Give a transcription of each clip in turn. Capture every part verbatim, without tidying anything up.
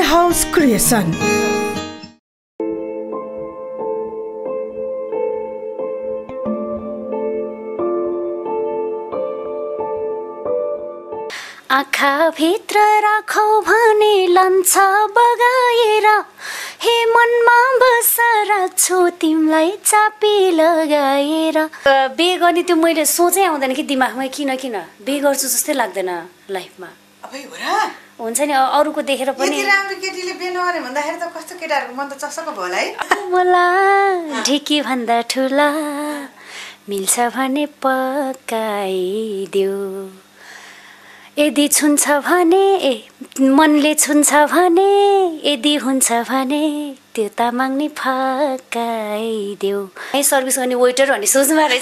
House Creation. आँखा भित्र राखौ भने लन्छ बगाएर हे मनमा बसा राख्छु तिमीलाई चापी लगाएर। बे गर्ने त्यो मैले सोचै आउँदैन कि दिमागमा किन किन बे गर्छु जस्तै लाग्दैन लाइफमा। अबे हो र हुन्छ नि अरूको देखेर पनि यति राम्रो केटीले बे नगरे भन्दाखेरि त कस्तो केटाहरूको मन त चसक्क भयो होला है। मलाई ढिकी भन्दा ठुला मिल्छ भने पकाइदेऊ यदि छुन्छ भने ए मनले छुन्छ भने यदि हुन्छ भने त्यो तामाङ नि फकाइदेऊ। है सर्भिस गर्ने वेटर भन्ने सोच्नु रहेछ।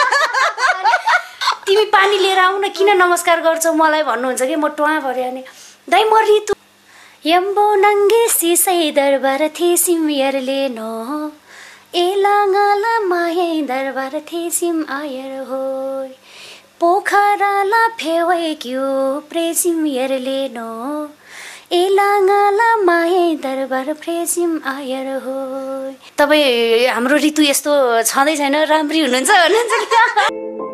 तिमी पानी लिएर आऊ न किन नमस्कार गर्छौ मलाई भन्नुहुन्छ कि म टुवा भरे अनि दाइ म रितु यम्बो नङ्गे सिसै दरबार थे सिमयरले नो ए लाङला मायै दरबार थे सिम आयर होय पोखराला फेवै क्यू प्रेसिम यरले नो ए लाङला माये दरबार प्रेसिम आयर हो। तपाईँ हाम्रो ऋतु यस्तो छँदै छैन राम्री हुनुहुन्छ भन्नुहुन्छ।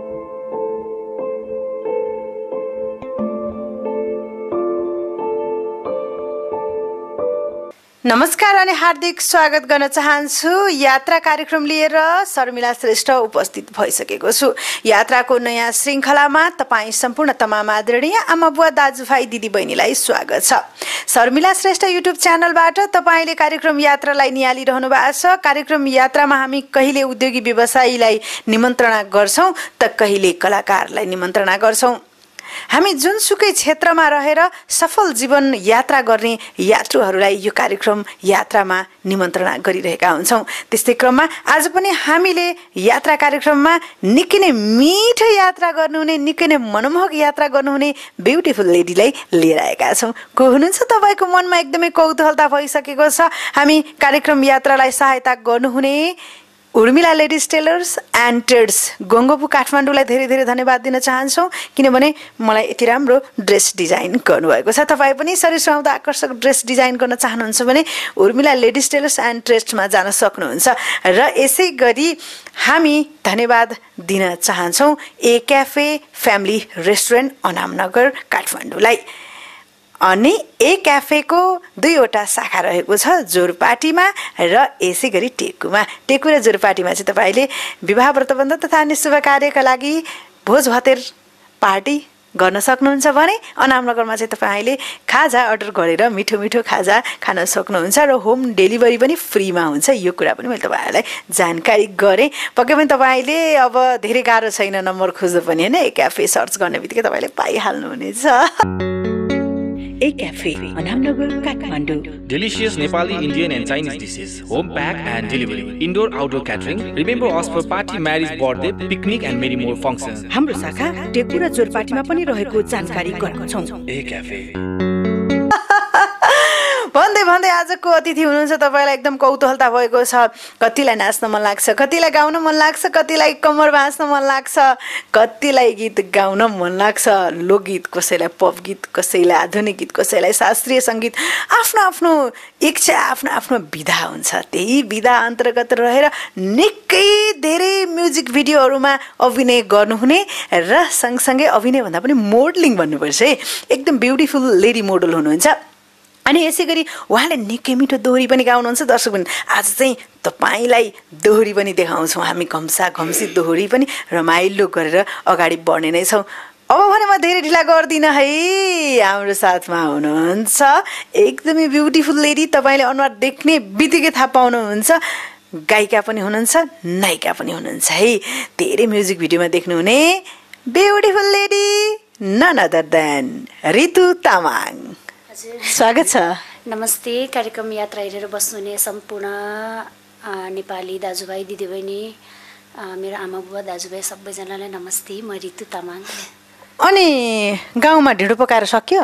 नमस्कार अनि हार्दिक स्वागत गर्न चाहन्छु। यात्रा कार्यक्रम लिएर शर्मिला श्रेष्ठ उपस्थित भइसकेको छु। यात्राको नयाँ श्रृङ्खलामा तपाईँ सम्पूर्ण तमाम आदरणीय आमा बुवा दाजुभाइ दिदीबहिनीलाई स्वागत छ। शर्मिला श्रेष्ठ युट्युब च्यानलबाट तपाईँले कार्यक्रम यात्रालाई निहालिरहनु भएको छ। कार्यक्रम यात्रामा हामी कहिले उद्योगी व्यवसायीलाई निमन्त्रणा गर्छौँ त कहिले कलाकारलाई निमन्त्रणा गर्छौँ। हामी जुनसुकै क्षेत्रमा रहेर सफल जीवन यात्रा गर्ने यात्रुहरूलाई यो कार्यक्रम यात्रामा निमन्त्रणा गरिरहेका हुन्छौँ। त्यस्तै क्रममा आज पनि हामीले यात्रा कार्यक्रममा निकै नै मिठो यात्रा गर्नुहुने निकै नै मनमोहक यात्रा गर्नुहुने ब्युटिफुल लेडीलाई लिएर आएका छौँ। को हुनुहुन्छ तपाईँको मनमा एकदमै कौतूहलता भइसकेको छ। हामी कार्यक्रम यात्रालाई सहायता गर्नुहुने Urmila ladies tailors and trades Gongabu काठमाडौँलाई धेरै धेरै धन्यवाद दिन चाहन्छौँ किनभने मलाई यति राम्रो ड्रेस डिजाइन गर्नुभएको छ। तपाईँ पनि शरीर सुहाउँदो आकर्षक ड्रेस डिजाइन गर्न चाहनुहुन्छ भने उर्मिला लेडिज टेलर्स एन्ड ट्रेड्समा जान सक्नुहुन्छ। र यसै गरी हामी धन्यवाद दिन चाहन्छौँ a cafe family restaurant Anamnagar काठमाडौँलाई। अनि ए क्याफेको दुईवटा शाखा रहेको छ जोरपाटीमा र यसै गरी टेकुमा। टेकु र जोरपाटीमा चाहिँ तपाईँले विवाह व्रतबन्ध तथा अन्य शुभ कार्यका लागि भोज भतेर पार्टी गर्न सक्नुहुन्छ भने अनामनगरमा चाहिँ तपाईँले खाजा अर्डर गरेर मिठो मिठो खाजा खान सक्नुहुन्छ र होम डेलिभरी पनि फ्रीमा हुन्छ। यो कुरा पनि मैले तपाईँहरूलाई जानकारी गरेँ। पक्कै पनि तपाईँले अब धेरै गाह्रो छैन नम्बर खोज्दा पनि होइन ए क्याफे सर्च गर्ने बित्तिकै तपाईँले पाइहाल्नुहुनेछ। A Cafe, Anamnagar, Kathmandu. Delicious Nepali, Indian and Chinese dishes, home pack and delivery, indoor outdoor catering. Remember us for party, marriage, birthday, picnic and many more functions. हाम्रो शाखा टेकु र जोरपाटीमा पनि रहेको जानकारी गरेका छौं। A Cafe. भन्दै भन्दै आजको अतिथि हुनुहुन्छ तपाईँलाई एकदम कौतूहलता भएको छ। कतिलाई नाच्न मन लाग्छ, कतिलाई गाउन मन लाग्छ, कतिलाई कम्मर भाँच्न मन लाग्छ, कतिलाई गीत गाउन मन लाग्छ। लोकगीत, कसैलाई पप गीत, कसैलाई आधुनिक गीत, कसैलाई शास्त्रीय सङ्गीत। आफ्नो आफ्नो इच्छा आफ्नो आफ्नो विधा हुन्छ। त्यही विधा अन्तर्गत रहेर निकै धेरै म्युजिक भिडियोहरूमा अभिनय गर्नुहुने र सँगसँगै अभिनय भन्दा पनि मोडलिङ भन्नुपर्छ है, एकदम ब्युटिफुल लेडी मोडल हुनुहुन्छ। अनि यसै गरी उहाँले निकै मिठो दोहोरी पनि गाउनुहुन्छ। दर्शक पनि आज चाहिँ तपाईँलाई दोहोरी पनि देखाउँछौँ हामी। घम्सा घम्सी दोहोरी पनि रमाइलो गरेर अगाडि बढ्ने नै छौँ। अब भने म धेरै ढिला गर्दिनँ है, हाम्रो साथमा हुनुहुन्छ एकदमै ब्युटिफुल लेडी। तपाईँले अनुहार देख्ने बित्तिकै थाहा पाउनुहुन्छ गायिका पनि हुनुहुन्छ नायिका पनि हुनुहुन्छ है। धेरै म्युजिक भिडियोमा देख्नुहुने beautiful lady none other than Ritu Tamang. स्वागत छ। नमस्ते। कार्यक्रम यात्रा हेरेर बस्नुहुने सम्पूर्ण नेपाली दाजुभाइ दिदीबहिनी, मेरो आमा बुबा दाजुभाइ सबैजनालाई नमस्ते। म रितु तामाङ। अनि गाउँमा ढिँडो पकाएर सक्यो?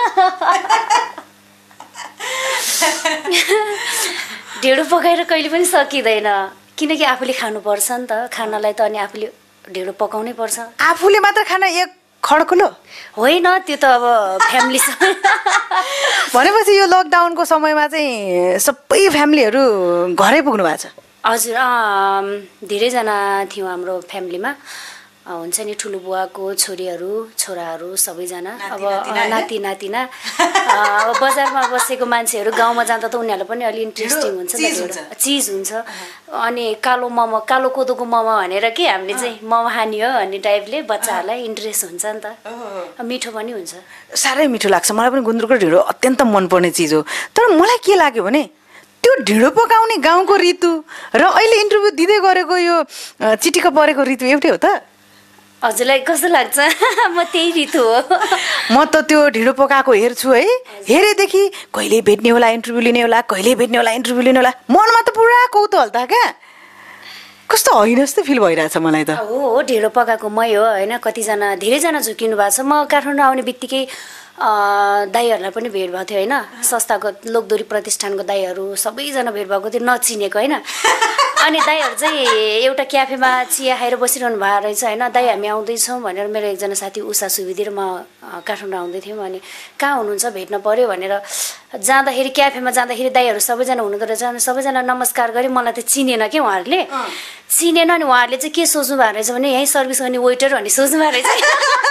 ढिँडो पकाएर कहिले पनि सकिँदैन किनकि आफूले खानुपर्छ नि त। खानालाई त अनि आफूले ढिँडो पकाउनै पर्छ। आफूले मात्र खान एक खड्कुलो होइन त्यो त अब फ्यामिलीसँग भनेपछि यो लकडाउनको समयमा चाहिँ सबै फ्यामिलीहरू घरै पुग्नु भएको छ हजुर धेरैजना थियो हाम्रो फ्यामिलीमा हुन्छ नि ठुलो बुवाको छोरीहरू छोराहरू सबैजना अब नाति नातिना अब बजारमा बसेको मान्छेहरू गाउँमा जाँदा त उनीहरूलाई पनि अलि इन्ट्रेस्टिङ हुन्छ नि चिज हुन्छ अनि कालो मोमो कालो कोदोको मोमो भनेर के हामीले चाहिँ मोमो खाने हो भन्ने टाइपले बच्चाहरूलाई इन्ट्रेस्ट हुन्छ नि त मिठो पनि हुन्छ साह्रै मिठो लाग्छ मलाई पनि गुन्द्रुकको ढिँडो अत्यन्त मनपर्ने चिज हो तर मलाई के लाग्यो भने त्यो ढिँडो पकाउने गाउँको ऋतु र अहिले इन्टरभ्यू दिँदै गरेको यो चिटिक्क परेको ऋतु एउटै हो त हजुरलाई कस्तो लाग्छ म त्यही ऋतु हो म त त्यो ढिँडो पकाएको हेर्छु है हेरेदेखि कहिले भेट्ने होला इन्टरभ्यू लिने होला कहिले भेट्ने होला इन्टरभ्यू लिने होला मनमा त पुरा कौतूहल त क्या कस्तो होइन जस्तो फिल भइरहेछ मलाई त हो ढिँडो पकाएको मै हो होइन कतिजना धेरैजना झुकिनु भएको छ म काठमाडौँ आउने बित्तिकै दाईहरूलाई पनि भेट भएको थियो होइन संस्थाको लोकदोरी प्रतिष्ठानको दाईहरू सबैजना भेट भएको थियो नचिनेको होइन अनि दाईहरू चाहिँ एउटा क्याफेमा चिया खाएर बसिरहनु भएको रहेछ होइन दाई हामी आउँदैछौँ भनेर मेरो एकजना साथी उषा सुविधी र म काठमाडौँ आउँदै थियौँ अनि कहाँ हुनुहुन्छ भेट्न पऱ्यो भनेर जाँदाखेरि क्याफेमा जाँदाखेरि दाईहरू सबैजना हुनुहुँदो रहेछ अनि सबैजना नमस्कार गरे मलाई त चिनेन क्या उहाँहरूले चिनेन अनि उहाँहरूले चाहिँ के सोच्नु भएको रहेछ भने यहीँ सर्भिस गर्ने वेटर भन्ने सोच्नु भएको रहेछ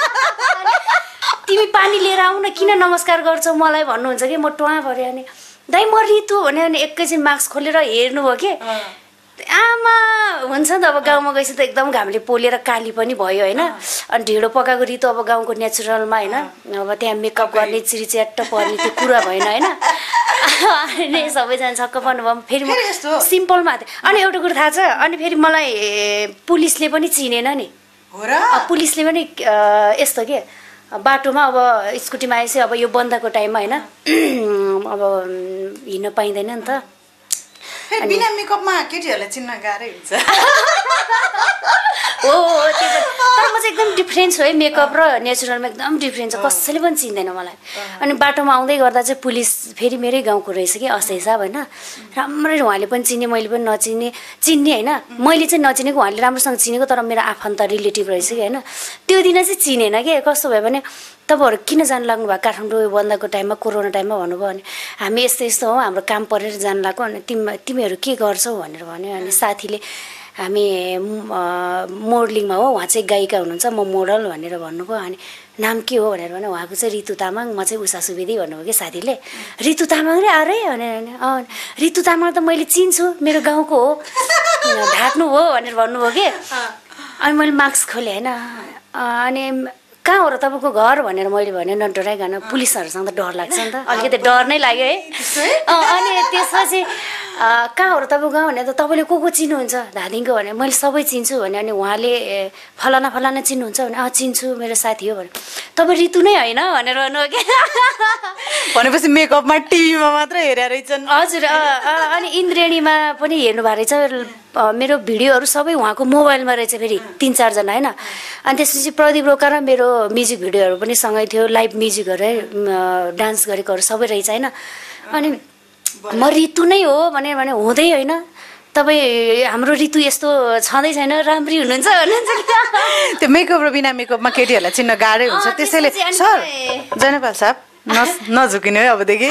तिमी पानी लिएर आऊ न किन नमस्कार गर्छौ मलाई भन्नुहुन्छ कि म टुवा पऱ्यो अनि दाइ म ऋतु भने अनि एकैछिन मास्क खोलेर हेर्नुभयो कि आमा हुन्छ नि त अब गाउँमा गएपछि त एकदम घामले पोलेर काली पनि भयो होइन अनि ढिँडो पकाएको ऋतु अब गाउँको नेचुरलमा होइन अब त्यहाँ मेकअप गर्ने चिरिच्याट्ट पर्ने त्यो कुरा भएन होइन अनि सबैजना छक्क पर्नुभयो फेरि म सिम्पलमा थिएँ अनि एउटा कुरो थाहा छ अनि फेरि मलाई पुलिसले पनि चिनेन नि पुलिसले पनि यस्तो के बाटोमा अब स्कुटीमा आएपछि अब यो बन्दको टाइममा होइन अब हिँड्न पाइँदैन नि त बिना मेकअपमा केटीहरूलाई चिन्न गाह्रै हुन्छ हो त्यो त तर म चाहिँ एकदम डिफ्रेन्स हो है मेकअप र नेचुरलमा एकदम डिफ्रेन्स छ कसैले पनि चिन्दैन मलाई अनि बाटोमा आउँदै गर्दा चाहिँ पुलिस फेरि मेरै गाउँको रहेछ कि असै साहब होइन राम्ररी उहाँले पनि चिने मैले पनि नचिने चिन्ने होइन मैले चाहिँ नचिनेको उहाँले राम्रोसँग चिनेको तर मेरो आफन्त रिलेटिभ रहेछ कि होइन त्यो दिन चाहिँ चिनेन कि कस्तो भयो भने तपाईँहरू किन जानु लाग्नु भएको काठमाडौँ बन्दको टाइममा कोरोना टाइममा भन्नुभयो भने हामी यस्तो यस्तो हौ हाम्रो काम परेर जानु लाग्यो अनि तिमी तिमीहरू के गर्छौ भनेर भन्यो अनि साथीले हामी मोडलिङमा हो उहाँ चाहिँ गायिका हुनुहुन्छ म मोडल भनेर भन्नुभयो अनि नाम के हो भनेर भने उहाँको चाहिँ रितु तामाङ म चाहिँ उषा सुवेदी भन्नुभयो कि साथीले रितु तामाङ रे अरे भनेर अँ रितु तामाङ त मैले चिन्छु मेरो गाउँको हो ढाक्नु हो भनेर भन्नुभयो कि अनि मैले मास्क खोलेँ होइन अनि कहाँ हो र तपाईँको घर भनेर मैले भने नडराइकन पुलिसहरूसँग त डर लाग्छ नि त अलिकति डर नै लाग्यो है अनि त्यसपछि कहाँ हो र तपाईँको गाउँ भने त तपाईँले को को चिन्नुहुन्छ धादिङको भने मैले सबै चिन्छु भने अनि उहाँले फलाना फलाना चिन्नुहुन्छ भने अँ चिन्छु मेरो साथी हो भने तपाईँ ऋतु नै होइन भनेर भन्नुभयो कि भनेपछि मेकअपमा टिभीमा मात्र हेरेर रहेछन् हजुर अनि इन्द्रेणीमा पनि हेर्नु भएको रहेछ मेरो भिडियोहरू सबै उहाँको मोबाइलमा रहेछ फेरि तिन चारजना होइन अनि त्यसपछि प्रदीप रोका र मेरो म्युजिक भिडियोहरू पनि सँगै थियो लाइभ म्युजिकहरू है डान्स गरेकोहरू सबै रहेछ होइन अनि म ऋतु नै हो भनेर भने हुँदै होइन तपाईँ हाम्रो ऋतु यस्तो छँदै छैन राम्री हुनुहुन्छ भन्नुहुन्छ त्यो मेकअप र बिना मेकअपमा केटीहरूलाई चिन्न गाह्रै हुन्छ त्यसैले सर जनपाल साहब न नझुकिनु है अबदेखि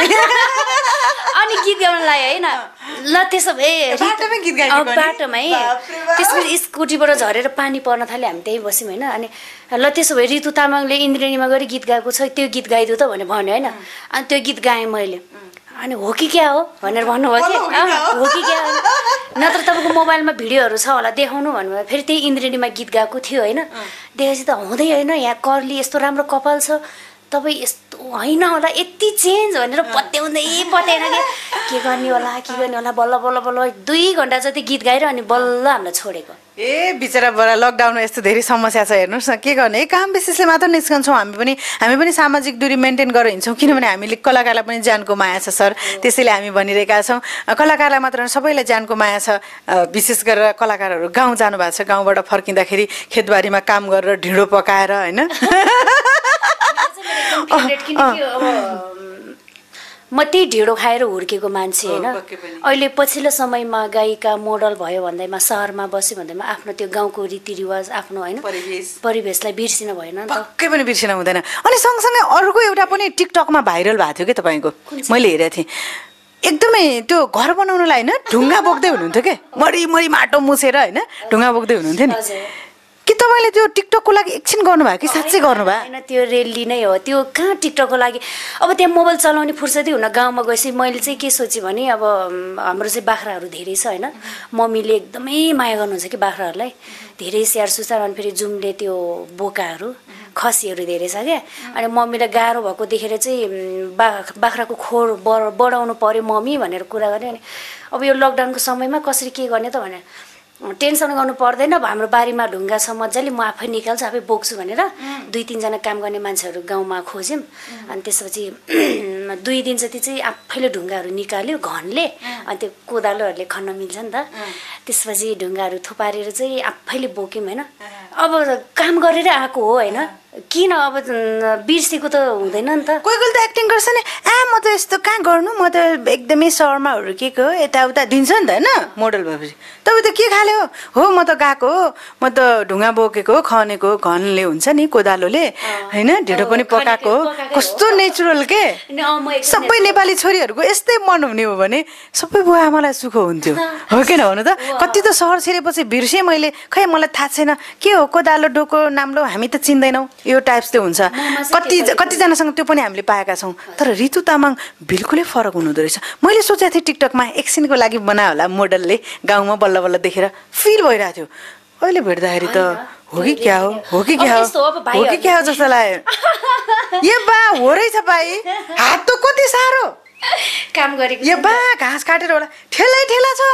अनि गीत गाउन लाग्यो होइन ल त्यसो भए बाटोमै त्यसपछि स्कुटीबाट झरेर पानी पर्न थाल्यो हामी त्यही बस्यौँ होइन अनि ल त्यसो भए रितु तामाङले इन्द्रेणीमा गएर गीत गाएको छ त्यो गीत गाइदियो त भनेर भन्यो होइन अनि त्यो गीत गाएँ मैले अनि हो कि क्या हो भनेर भन्नुभयो कि हो कि क्या नत्र तपाईँको मोबाइलमा भिडियोहरू छ होला देखाउनु भन्नुभयो फेरि त्यही इन्द्रेणीमा गीत गाएको थियो होइन देखेपछि त हुँदै होइन यहाँ कर्ली यस्तो राम्रो कपाल छ तपाईँ यस्तो होइन होला यति चेन्ज भनेर पत्याउँदै पत्याएन कि के गर्ने होला के गर्ने होला बल्ल बल्ल बल्ल दुई घन्टा जति गीत गाएर अनि बल्ल हामीलाई छोडेको ए बिचरा बडा लकडाउनमा यस्तो धेरै समस्या छ हेर्नुहोस् न के गर्ने काम बेसिसले मात्र निस्कन्छौँ हामी पनि हामी पनि सामाजिक दूरी मेन्टेन गरेर हिँड्छौँ किनभने हामीले कलाकारलाई पनि ज्यानको माया छ सर त्यसैले हामी भनिरहेका छौँ कलाकारलाई मात्र सबैलाई ज्यानको माया छ विशेष गरेर कलाकारहरू गाउँ जानु भएको छ गाउँबाट फर्किँदाखेरि खेतबारीमा काम गरेर ढिँडो पकाएर होइन म त्यही ढिँडो खाएर हुर्केको मान्छे होइन अहिले पछिल्लो समयमा गायिका मोडल भयो भन्दैमा सहरमा बस्यो भन्दैमा आफ्नो त्यो गाउँको रीतिरिवाज आफ्नो होइन परिवेशलाई बिर्सिन भएन नि त पक्कै पनि बिर्सिन हुँदैन अनि सँगसँगै अर्को एउटा पनि टिकटकमा भाइरल भएको थियो कि तपाईँको मैले हेरेको थिएँ एकदमै त्यो घर बनाउनलाई होइन ढुङ्गा बोक्दै हुनुहुन्थ्यो के मरी मरी माटो मुछेर होइन ढुङ्गा बोक्दै हुनुहुन्थ्यो नि कि तपाईँले त्यो टिकटकको लागि एकछिन गर्नुभयो कि साँच्चै गर्नुभयो होइन त्यो रेली नै हो त्यो कहाँ टिकटकको लागि अब त्यहाँ मोबाइल चलाउने फुर्सदै हुन गाउँमा गएपछि मैले चाहिँ के सोचेँ भने अब हाम्रो चाहिँ बाख्राहरू धेरै छ होइन मम्मीले एकदमै माया गर्नुहुन्छ कि बाख्राहरूलाई धेरै स्याहार सुसार अनि फेरि जुमले त्यो बोकाहरू खसीहरू धेरै छ क्या अनि मम्मीलाई गाह्रो भएको देखेर चाहिँ बा बाख्राको खोर बढाउनु पऱ्यो मम्मी भनेर कुरा गरेँ अनि अब यो लकडाउनको समयमा कसरी के गर्ने त भनेर टेन्सन गर्नु पर्दैन अब हाम्रो बारीमा ढुङ्गा छ मजाले म आफै निकाल्छु आफै बोक्छु भनेर दुई तिनजना काम गर्ने मान्छेहरू गाउँमा खोज्यौँ अनि त्यसपछि दुई दिन जति चाहिँ आफैले ढुङ्गाहरू निकाल्यो घनले अनि त्यो कोदालोहरूले खन्न मिल्छ नि त त्यसपछि ढुङ्गाहरू थुपारेर चाहिँ आफैले बोक्यौँ होइन अब काम गरेर आएको हो होइन किन अब बिर्सेको त हुँदैन नि त कोही कोही त एक्टिङ गर्छ नि आ म त यस्तो कहाँ गर्नु म त एकदमै सहरमा हुर्केको यताउता दिन्छ नि त होइन मोडल भएपछि तपाईँ त के खाले हो हो म त गएको हो म त ढुङ्गा बोकेको खनेको घनले हुन्छ नि कोदालोले होइन ढिँडो पनि पकाएको हो कस्तो नेचुरल के सबै नेपाली छोरीहरूको यस्तै मन हुने हो भने सबै बुवा आमालाई सुख हुन्थ्यो हो किन भन्नु त कति त सहर छिरेपछि बिर्सेँ मैले खै मलाई थाहा छैन के हो कोदालो डोको नाम्लो हामी त चिन्दैनौँ यो टाइप्स त्यो हुन्छ कति कतिजनासँग त्यो पनि हामीले पाएका छौँ तर रितु तामाङ बिल्कुलै फरक हुनुहुँदो रहेछ मैले सोचेको थिएँ टिकटकमा एकछिनको लागि बनायो होला मोडलले गाउँमा बल्ल बल्ल देखेर फिल भइरहेको थियो अहिले भेट्दाखेरि त हो कि क्या हो हो कि क्या हो हो कि क्या हो जस्तो लाग्यो ए बा हो रहेछ भाइ हात त कति साह्रो काम गरेको ए बा घाँस काटेर होला ठेलै ठेला छ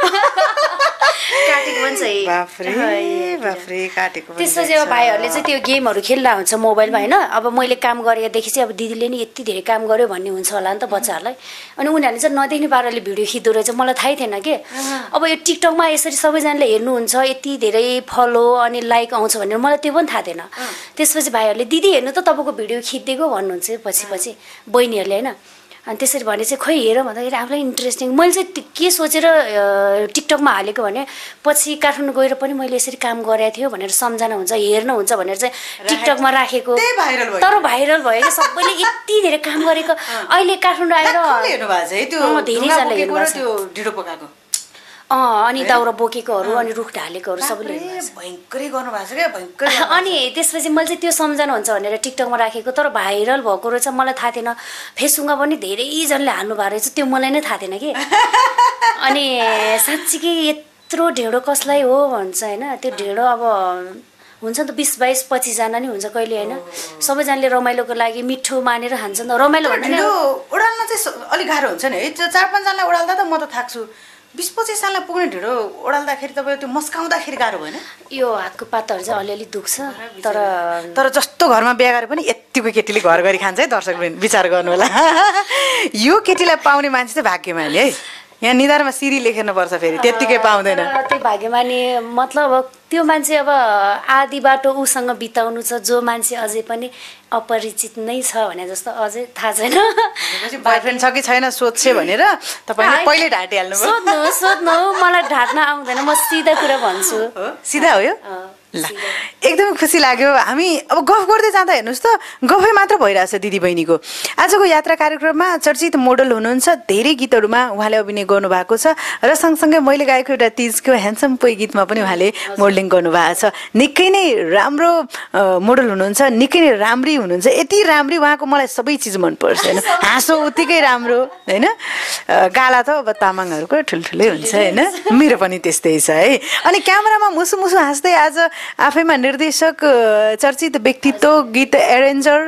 काटेको पनि छ बाफ्रे बाफ्रे काटेको त्यसपछि अब भाइहरूले चाहिँ त्यो गेमहरू खेल्दा हुन्छ मोबाइलमा होइन अब मैले काम गरेकोदेखि चाहिँ अब दिदीले नि यति धेरै काम गर्यो भन्ने हुन्छ होला नि त बच्चाहरूलाई अनि उनीहरूले चाहिँ नदेख्ने पाराले भिडियो खिच्दो रहेछ मलाई थाहै थिएन कि अब यो टिकटकमा यसरी सबैजनाले हेर्नुहुन्छ यति धेरै फलो अनि लाइक आउँछ भनेर मलाई त्यो पनि थाहा थिएन त्यसपछि भाइहरूले दिदी हेर्नु त तपाईँको भिडियो खिचिदिएको भन्नुहुन्छ पछि पछि बहिनीहरूले होइन अनि त्यसरी भने चाहिँ खोइ हेर भन्दाखेरि आफूलाई इन्ट्रेस्टिङ मैले चाहिँ के सोचेर टिकटकमा हालेको भने पछि काठमाडौँ गएर पनि मैले यसरी काम गरेको थियो भनेर सम्झना हुन्छ हेर्न हुन्छ भनेर चाहिँ टिकटकमा राखेको तर भाइरल भयो कि सबैले यति धेरै काम गरेको अहिले काठमाडौँ आएर धेरैजनाले हेर्नु अनि दाउरा बोकेकोहरू अनि रुख ढालेकोहरू सबैले भयङ्करै गर्नुभएको छ क्या भयङ्कर अनि त्यसपछि मैले चाहिँ त्यो सम्झना हुन्छ भनेर टिकटकमा राखेको तर भाइरल भएको रहेछ मलाई थाहा थिएन फेसबुकमा पनि धेरैजनाले हाल्नु भएको रहेछ त्यो मलाई नै थाहा थिएन कि अनि साँच्चीकै यत्रो ढिँडो कसलाई हो भन्छ होइन त्यो ढिँडो अब हुन्छ नि त बिस बाइस पच्चिसजना नि हुन्छ कहिले होइन सबैजनाले रमाइलोको लागि मिठो मानेर खान्छ नि त रमाइलो भन्दा ओडाल्न चाहिँ अलिक गाह्रो हुन्छ नि है चार पाँचजनालाई ओडाल्दा त म त थाक्छु बिस पच्चिस सालमा पुग्ने ढिँडो ओडाल्दाखेरि तपाईँ त्यो मस्काउँदाखेरि गाह्रो भएन यो हातको पाताहरू चाहिँ अलिअलि दुख्छ तर तर जस्तो घरमा बिहा गरे पनि यतिको केटीले घर गरी खान्छ है दर्शक विचार गर्नु होला यो केटीलाई पाउने मान्छे चाहिँ भाग्यमानी है यहाँ निधारमा सिरी लेख्नुपर्छ फेरि त्यत्तिकै पाउँदैन त्यही भाग्यमानी मतलब त्यो मान्छे अब आधी बाटो उसँग बिताउनु छ जो मान्छे अझै पनि अपरिचित नै छ भने जस्तो अझै थाहा छैन बोयफ्रेन्ड छ कि छैन सोध्छ भनेर तपाईँले पहिले ढाँटिहाल्नु भयो सोध्नु सोध्नु मलाई ढाँट्न आउँदैन म सिधा कुरा भन्छु सिधा हो यो ल एकदमै खुसी लाग्यो हामी अब गफ गर्दै जाँदा हेर्नुहोस् त गफै मात्र भइरहेछ दिदी बहिनीको आजको यात्रा कार्यक्रममा चर्चित मोडल हुनुहुन्छ धेरै गीतहरूमा उहाँले अभिनय गर्नुभएको छ र सँगसँगै मैले गाएको एउटा तिजको ह्यान्डसम पोइ गीतमा पनि उहाँले मोडलिङ गर्नुभएको छ निकै नै राम्रो मोडल हुनुहुन्छ निकै नै राम्री हुनुहुन्छ यति राम्री उहाँको मलाई सबै चिज मनपर्छ होइन हाँसो उत्तिकै राम्रो होइन गाला त अब तामाङहरूको ठुल्ठुलै हुन्छ होइन मेरो पनि त्यस्तै छ है अनि क्यामेरामा मुसु मुसु हाँस्दै आज आफैमा निर्देशक चर्चित व्यक्तित्व गीत एरेन्जर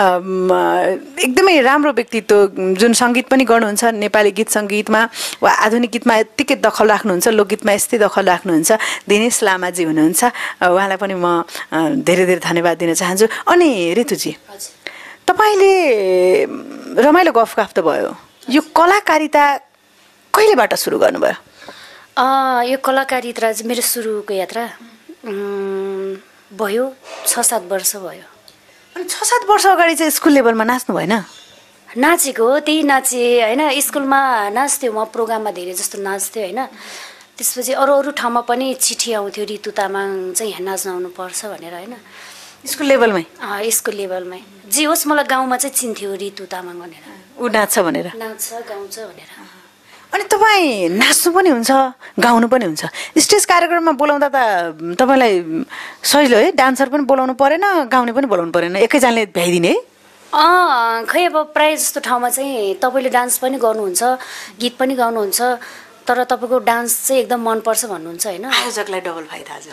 एकदमै राम्रो व्यक्तित्व जुन सङ्गीत पनि गर्नुहुन्छ नेपाली गीत सङ्गीतमा वा आधुनिक गीतमा यत्तिकै दखल राख्नुहुन्छ लोकगीतमा यस्तै दखल राख्नुहुन्छ दिनेश लामाजी हुनुहुन्छ उहाँलाई पनि म धेरै धेरै धन्यवाद दिन चाहन्छु अनि ऋतुजी तपाईँले रमाइलो गफगाफ त भयो यो कलाकारिता कहिलेबाट सुरु गर्नुभयो यो कलाकारिता चाहिँ मेरो सुरुको यात्रा भयो छ सात वर्ष भयो अनि छ सात वर्ष अगाडि चाहिँ स्कुल लेभलमा नाच्नु भएन नाचेको हो, त्यही नाचेँ होइन। स्कुलमा नाच्थ्यो म, प्रोग्राममा धेरै जस्तो नाच्थ्यो होइन। त्यसपछि अरू अरू ठाउँमा पनि चिठी आउँथ्यो रितु तामाङ चाहिँ यहाँ नाच्न आउनुपर्छ भनेर होइन। स्कुल लेभलमै? स्कुल लेभलमै जे होस्, मलाई गाउँमा चाहिँ चिन्थ्यो रितु तामाङ भनेर, ऊ नाच्छ भनेर, नाच्छ गाउँछ भनेर। अनि तपाईँ नाच्नु पनि हुन्छ गाउनु पनि हुन्छ, स्टेज कार्यक्रममा बोलाउँदा त तपाईँलाई सजिलो है, डान्सर पनि बोलाउनु परेन गाउने पनि बोलाउनु परेन, एकैजनाले भ्याइदिने है? अँ खै अब प्रायः जस्तो ठाउँमा चाहिँ तपाईँले डान्स पनि गर्नुहुन्छ, गीत पनि गाउनुहुन्छ, तर तपाईँको डान्स चाहिँ एकदम मनपर्छ भन्नुहुन्छ होइन। आयोजकलाई डबल फाइदा हजुर।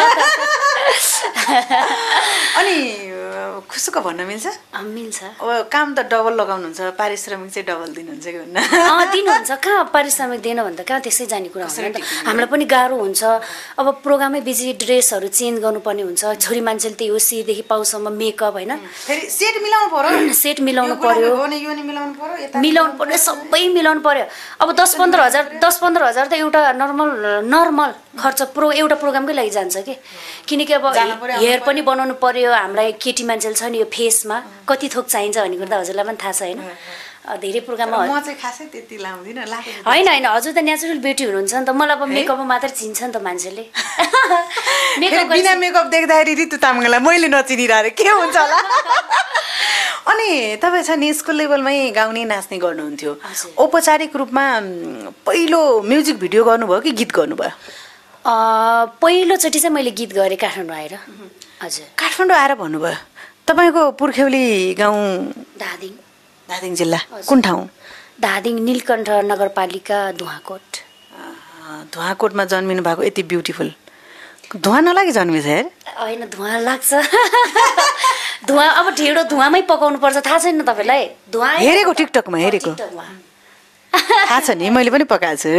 अनि खुसुक भन्न मिल्छ? मिल्छ। अब काम त डबल लगाउनुहुन्छ, पारिश्रमिक चाहिँ डबल दिनुहुन्छ कि भन्न? अँ दिनुहुन्छ, कहाँ पारिश्रमिक दिएन भने त कहाँ त्यसै जाने कुरा हुन्छ नि त। हामीलाई पनि गाह्रो हुन्छ, अब प्रोग्रामै बिजी, ड्रेसहरू चेन्ज गर्नुपर्ने हुन्छ, छोरी मान्छेले त्यही हो शिरदेखि पाउसम्म मेकअप होइन, फेरि सेट मिलाउनु पर्यो, सेट मिलाउनु पर्यो, मिलाउनु पर्यो, सबै मिलाउनु पर्यो। अब दस पन्ध्र हजार दस पन्ध्र हजार त एउटा नर्मल नर्मल खर्च प्रो एउटा प्रोग्रामकै लागि जान्छ कि, किनकि अब हेयर पनि बनाउनु पर्यो। हामीलाई केटी मान्छेले छ नि यो फेसमा कति थोक चाहिन्छ भन्ने कुरा त हजुरलाई पनि थाहा छ होइन। धेरै प्रोग्राममा म चाहिँ खासै त्यति लाउँदिनँ, होइन होइन हजुर त नेचुरल ब्युटी हुनुहुन्छ नि त, मलाई अब मेकअपमा मात्रै चिन्छ नि त मान्छेले। मेकअप बिना मेकअप देख्दाखेरि रितु तामाङलाई मैले नचिनिरहेको के हुन्छ होला। अनि तपाईँ छ नि स्कुल लेभलमै गाउने नाच्ने गर्नुहुन्थ्यो, औपचारिक रूपमा पहिलो म्युजिक भिडियो गर्नुभयो कि गीत गर्नुभयो? पहिलोचोटि चाहिँ मैले गीत गरेँ काठमाडौँ आएर। हजुर काठमाडौँ आएर भन्नुभयो। तपाईँको पुर्ख्यौली गाउँ? धादिङ। धादिङ जिल्ला कुन ठाउँ? धादिङ नीलकण्ठ नगरपालिका धुवाकोट। धुवाकोटमा जन्मिनु भएको, यति ब्युटिफुल। धुवा नलागे जन्मेछ हेर? होइन धुवा लाग्छ। धुवा अब ढेँडो धुवामै पकाउनु पर्छ, थाहा छैन तपाईँलाई? धुवा हेरेको टिकटकमा हेरेको थाहा छ नि, मैले पनि पकाएको छु।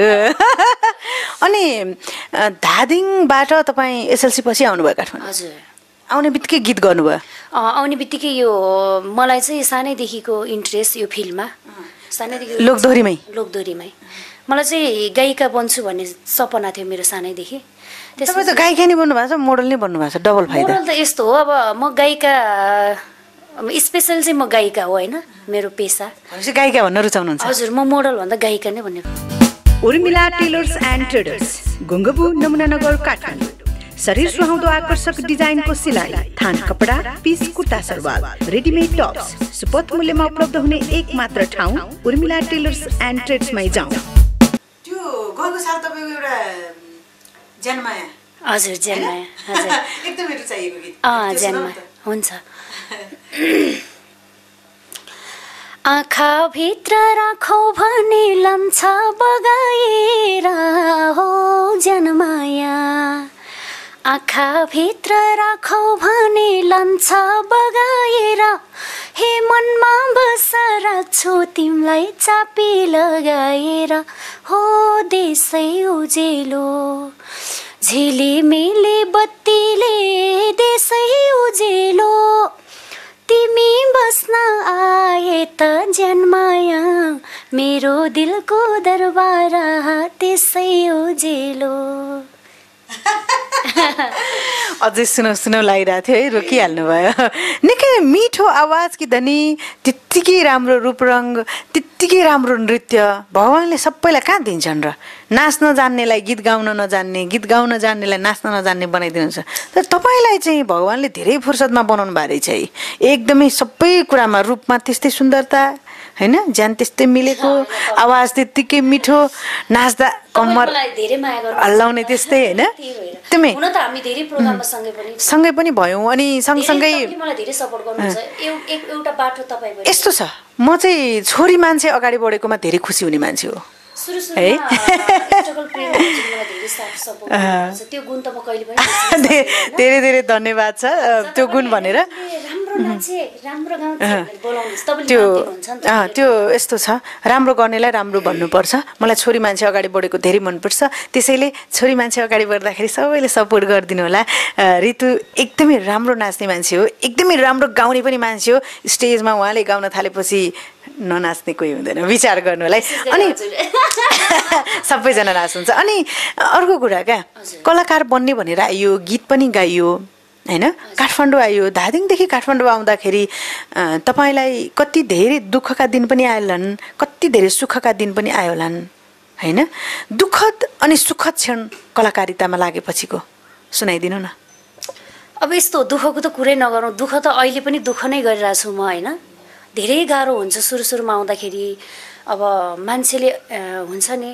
अनि धादिङबाट तपाईँ एसएलसी पछि आउनुभयो काठमाडौँ? हजुर। आउने बित्तिकै गीत गर्नुभयो? आउने बित्तिकै यो मलाई चाहिँ सानैदेखिको इन्ट्रेस्ट यो फिल्डमा, सानैदेखि लोकदोहोरीमै लोकदोहोरीमै मलाई चाहिँ गायिका बन्छु भन्ने सपना थियो मेरो सानैदेखि। तपाईँ त गायिका नै बन्नु भएको छ, मोडल नै बन्नु भएको छ, डबल फाइदा। मोडल त यस्तो हो, अब म गायिका स्पेसल चाहिँ म गायिका हो होइन, मेरो पेसा। गायिका भन्न रुचाउनुहुन्छ? हजुर, म मोडल भन्दा गायिका नै भन्ने। Urmila tailors and traders, Gongabu Namunanagar Kathmandu. शरीर सुहाउँदो आकर्षक डिजाइनको सिलाइ, थान कपडा, piece kurta salwar, readymade tops, सुपथ मूल्यमा उपलब्ध हुने एक मात्र ठाउँ उर्मिला टेलर्स एन्ड ट्रेड्समै जाउँ। त्यो गएको साल तपाईँको एउटा ज्यानमाया? हजुर ज्यानमाया, हजुर एकदमै रुचाइएको गीत। अँ ज्यानमाया हुन्छ। आँखा भित्र राखौ भने लम्छ बगाएर हो ज्यानमाया, आँखा भित्र राखौ भने लम्छ बगाएर, हे मनमा बसा राख्छु तिमीलाई चापी लगाएर, हो देशै उजेलो झिलिमिली बत्तीले देशै उजेलो, तिमी बस्न आए त ज्यानमाया, मेरो दिलको दरबार त्यसै उजेलो। अझै सुनौ सुनौ लागिरहेको थियो है, रोकिहाल्नु भयो। निकै मिठो आवाज कि धनी, त्यत्तिकै राम्रो रूप रङ्ग, त्यत्तिकै राम्रो नृत्य, भगवान्ले सबैलाई कहाँ दिन्छन् र? नाच्न जान्नेलाई गीत गाउन नजान्ने, गीत गाउन जान्नेलाई नाच्न नजान्ने बनाइदिनुहुन्छ। तर तपाईँलाई चाहिँ भगवान्ले धेरै फुर्सदमा बनाउनु भएको रहेछ है, एकदमै सबै कुरामा, रूपमा त्यस्तै सुन्दरता होइन, ज्यान त्यस्तै मिलेको, आवाज त्यत्तिकै मिठो, नाच्दा कम्मर हल्लाउने त्यस्तै होइन। तिमी सँगै पनि भयौँ अनि सँगसँगै यस्तो छ, म चाहिँ छोरी मान्छे अगाडि बढेकोमा धेरै खुसी हुने मान्छे हो है। धेरै धेरै धन्यवाद छ त्यो गुण भनेर। त्यो त्यो यस्तो छ, राम्रो गर्नेलाई राम्रो भन्नुपर्छ। मलाई छोरी मान्छे अगाडि बढेको धेरै मनपर्छ, त्यसैले छोरी मान्छे अगाडि बढ्दाखेरि सबैले सपोर्ट गरिदिनु होला। ऋतु एकदमै राम्रो नाच्ने मान्छे हो, एकदमै राम्रो गाउने पनि मान्छे हो। स्टेजमा उहाँले गाउन थालेपछि ननाच्ने कोही हुँदैन, विचार गर्नुलाई। अनि सबैजना नाच्नुहुन्छ। अनि अर्को कुरा क्या, कलाकार बन्ने भनेर आइयो, गीत पनि गाइयो हैन काठमाडौँ आयो धादिङदेखि काठमाडौँ आउँदाखेरि तपाईँलाई कति धेरै दुःखका दिन पनि आयोलान् कति धेरै सुखका दिन पनि आयोलान् हैन दुःखद अनि सुखद क्षण कलाकारितामा लागेपछिको सुनाइदिनु न अब यस्तो दुःखको त कुरै नगरौँ दुःख त अहिले पनि दुःख नै गरिरहेको छु म होइन धेरै गाह्रो हुन्छ सुरु सुरुमा आउँदाखेरि अब मान्छेले हुन्छ नि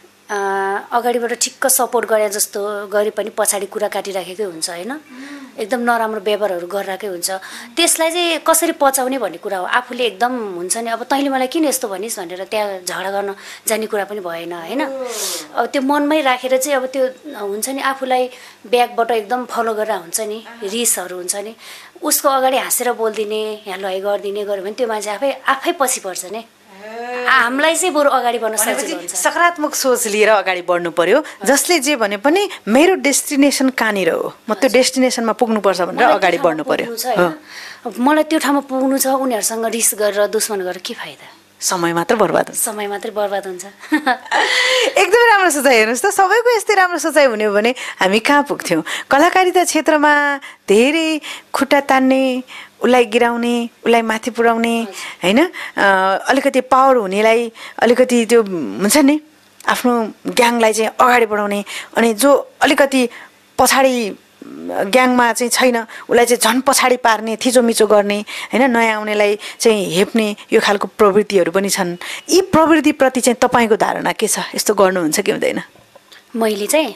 अगाडिबाट ठिक्क सपोर्ट गरे जस्तो गरे पनि पछाडि कुरा काटिराखेकै हुन्छ होइन एकदम नराम्रो व्यवहारहरू गरिरहेकै हुन्छ त्यसलाई चाहिँ कसरी पचाउने भन्ने कुरा हो आफूले एकदम हुन्छ नि अब तैँले मलाई किन यस्तो भनिस् भनेर त्यहाँ झगडा गर्न जाने कुरा पनि भएन होइन अब त्यो मनमै राखेर चाहिँ अब त्यो हुन्छ नि आफूलाई ब्याकबाट एकदम फलो गरेर हुन्छ नि रिसहरू हुन्छ नि उसको अगाडि हाँसेर बोलिदिने यहाँ लय गरिदिने गऱ्यो भने त्यो मान्छे आफै आफै पछि पर्छ नि हामीलाई चाहिँ बरु अगाडि बढ्न सजिलो हुन्छ सकारात्मक सोच लिएर अगाडि बढ्नु पर्यो जसले जे भने पनि मेरो डेस्टिनेसन कहाँनिर हो म त्यो डेस्टिनेसनमा पुग्नुपर्छ भनेर अगाडि बढ्नु पर्यो मलाई त्यो ठाउँमा पुग्नु छ उनीहरूसँग रिस गरेर दुश्मन गरेर के फाइदा समय मात्र बर्बाद हुन्छ समय मात्रै बर्बाद हुन्छ एकदमै राम्रो सोचाइ हेर्नुहोस् त सबैको यस्तै राम्रो सोचाइ हुने हो भने हामी कहाँ पुग्थ्यौँ कलाकारिता क्षेत्रमा धेरै खुट्टा तान्ने उसलाई गिराउने उसलाई माथि पुर्याउने होइन अलिकति पावर हुनेलाई अलिकति त्यो हुन्छ नि आफ्नो ग्याङलाई चाहिँ अगाडि बढाउने अनि जो अलिकति पछाडि ग्याङमा चाहिँ छैन उसलाई चाहिँ झन् पछाडि पार्ने थिचोमिचो गर्ने होइन नयाँ आउनेलाई चाहिँ हेप्ने यो खालको प्रवृत्तिहरू पनि छन् यी प्रवृत्तिप्रति चाहिँ तपाईँको धारणा के छ यस्तो गर्नुहुन्छ कि हुँदैन मैले चाहिँ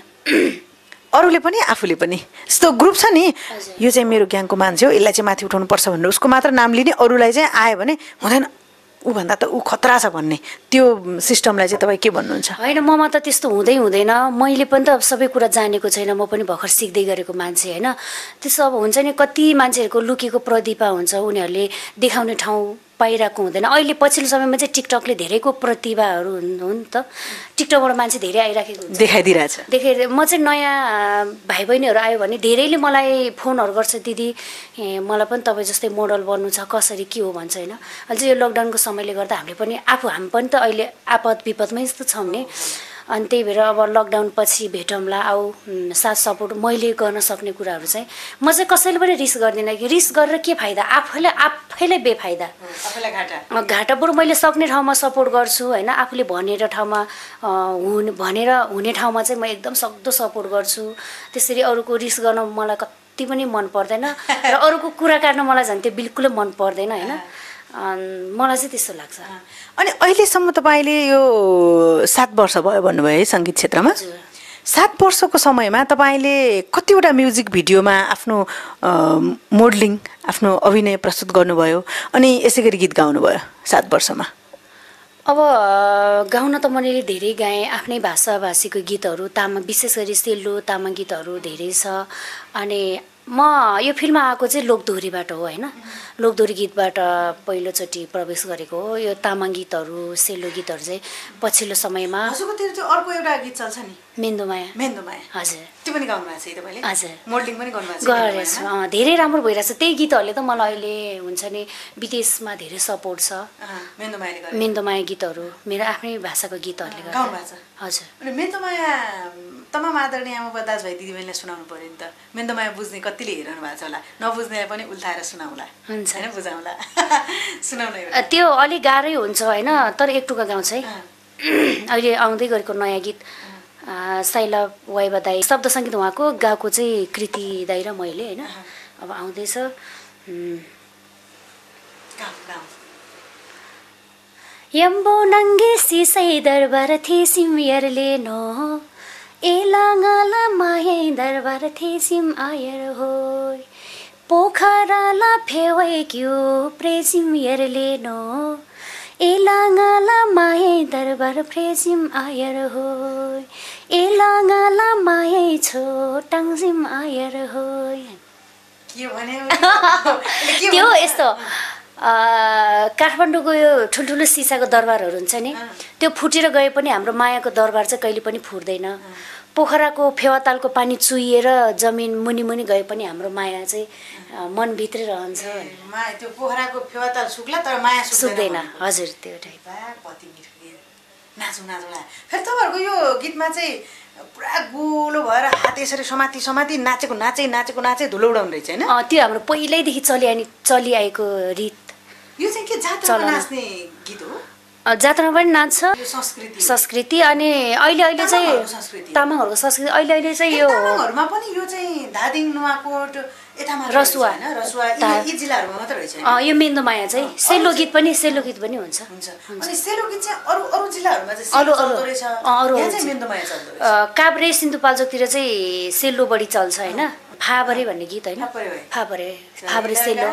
अरूले पनि आफूले पनि यस्तो ग्रुप छ नि यो चाहिँ मेरो ग्याङको मान्छे हो यसलाई चाहिँ माथि उठाउनु पर्छ भनेर उसको मात्र नाम लिने अरूलाई चाहिँ आयो भने हुँदैन ऊभन्दा त ऊ खतरा छ भन्ने त्यो सिस्टमलाई चाहिँ तपाईँ के भन्नुहुन्छ होइन ममा त त्यस्तो हुँदै हुँदैन मैले पनि त सबै कुरा जानेको छैन म पनि भर्खर सिक्दै गरेको मान्छे होइन त्यसो अब हुन्छ नि कति मान्छेहरूको लुकेको प्रतिभा हुन्छ उनीहरूले देखाउने ठाउँ पाइरहेको हुँदैन अहिले पछिल्लो समयमा चाहिँ टिकटकले धेरैको प्रतिभाहरू हो नि त टिकटकबाट मान्छे धेरै आइराखेको हुन्छ देखाइदिरहेछ देखाइ म चाहिँ नयाँ भाइ बहिनीहरू आयो भने धेरैले मलाई फोनहरू गर्छ दिदी मलाई पनि तपाईँ जस्तै मोडल बन्नु छ कसरी के हो भन्छ होइन अझै यो लकडाउनको समयले गर्दा हामीले पनि आफू हामी पनि त अहिले आपद विपदमै जस्तो छौँ नि अनि त्यही भएर अब लकडाउन पछि भेटौँला आऊ साथ सपोर्ट मैले गर्न सक्ने कुराहरू चाहिँ म चाहिँ कसैले पनि रिस गर्दिनँ कि रिस गरेर के फाइदा आफैलाई आफैलाई बेफाइदा घाटा घाटा बरु मैले सक्ने ठाउँमा सपोर्ट गर्छु होइन आफूले भनेर ठाउँमा हुने भनेर हुने ठाउँमा चाहिँ म एकदम सक्दो सपोर्ट गर्छु त्यसरी अरूको रिस गर्न मलाई कति पनि मन पर्दैन र अरूको कुरा काट्न मलाई झन् त्यो बिल्कुलै मन पर्दैन होइन मलाई चाहिँ त्यस्तो लाग्छ अनि अहिलेसम्म तपाईँले यो सात वर्ष भयो भन्नुभयो है सङ्गीत क्षेत्रमा सात वर्षको समयमा तपाईँले कतिवटा म्युजिक भिडियोमा आफ्नो मोडलिङ आफ्नो अभिनय प्रस्तुत गर्नुभयो अनि यसै गरी गीत गाउनुभयो सात वर्षमा अब गाउन त मैले धेरै गाएँ आफ्नै भाषाभाषीको गीतहरू तामाङ विशेष गरी सेल्लो तामाङ गीतहरू धेरै छ अनि म यो फिल्ममा आएको चाहिँ लोकदोहोरीबाट हो होइन लोकदोहोरी गीतबाट पहिलोचोटि प्रवेश गरेको हो यो तामाङ गीतहरू सेल्लो गीतहरू चाहिँ पछिल्लो समयमा अर्को एउटा गीत चल्छ नि मेन्दोमाया मेन्दोमाया हजुर त्यो पनि गाउनुभएको छ तपाईँले हजुर मोडलिङ पनि गर्नुभएको छ गरेको छु धेरै राम्रो भइरहेछ त्यही गीतहरूले त मलाई अहिले हुन्छ नि विदेशमा धेरै सपोर्ट छ मेन्दोमाया मेन्दोमाया गीतहरू मेरो आफ्नै भाषाको गीतहरूले गाउनुभएको छ हजुर अनि मेन्दोमाया तमाम आदरणीय आमा दाजुभाइ दिदीबहिनीलाई सुनाउनु पर्यो नि त मेन्दोमाया बुझ्ने कतिले हेरिरहनु भएको छ होला नबुझ्नेलाई पनि उल्टाएर सुनाउला हुन्छ होइन बुझाउला सुनाउन त्यो अलिक गाह्रै हुन्छ होइन तर एक टुक्का गाउँछ है अहिले आउँदै गरेको नयाँ गीत साइला वाइबा दाई शब्द सङ्गीत उहाँको गाएको चाहिँ कृति दाई र मैले होइन अब आउँदैछ यम्बो नङ्गे सिसै दरबार थिसिम यरले नो ए लाङाला माये दरबार थिसिम आयर होय पोखराला फेवै क्यो प्रेसिम यरले नो ए लाङाला माये दरबार फ्रेसिम आयर होय ए लाङाला माये छो टाङसिम आयर होय त्यो यस्तो काठमाडौँको यो ठुल्ठुलो सिसाको दरबारहरू हुन्छ नि त्यो फुटेर गए पनि हाम्रो मायाको दरबार चाहिँ कहिले पनि फुट्दैन पोखराको फेवातालको पानी चुहिएर जमिन मुनि मुनि गए पनि हाम्रो माया चाहिँ मनभित्रै रहन्छ त्यो पोखराको फेवाताल सुक्ला तर माया सुक्दैन हजुर त्यो टाइप नाचौँ नाचौँ ला फेरि तपाईँहरूको यो गीतमा चाहिँ पुरा गोलो भएर हात यसरी समाति समाति नाचेको नाचै नाचेको नाचै धुलो उडाउने रहेछ होइन त्यो हाम्रो पहिल्यैदेखि चलिआए चलिआएको रीत यो चाहिँ के जात्रामा नाच्ने गीत हो जात्रामा पनि नाच्छ संस्कृति संस्कृति अनि अहिले अहिले चाहिँ तामाङहरूको संस्कृति अहिले अहिले चाहिँ यो तामाङहरूमा पनि यो चाहिँ धादिङ नुवाकोट यतामा रसुवा रसुवा यी जिल्लाहरूमा मात्र रहेछ यो मेन्दोमाया चाहिँ सेलो गीत पनि सेलो गीत पनि हुन्छ हुन्छ अनि सेलो गीत चाहिँ अरू अरू जिल्लाहरूमा चाहिँ अरू अरू अरू यहाँ चाहिँ मेन्दोमाया चल्दो रहेछ काभ्रे सिन्धुपाल्चोकतिर चाहिँ सेलो बढी चल्छ होइन फाबरे भन्ने गीत होइन फाबरे फाबरे सेलो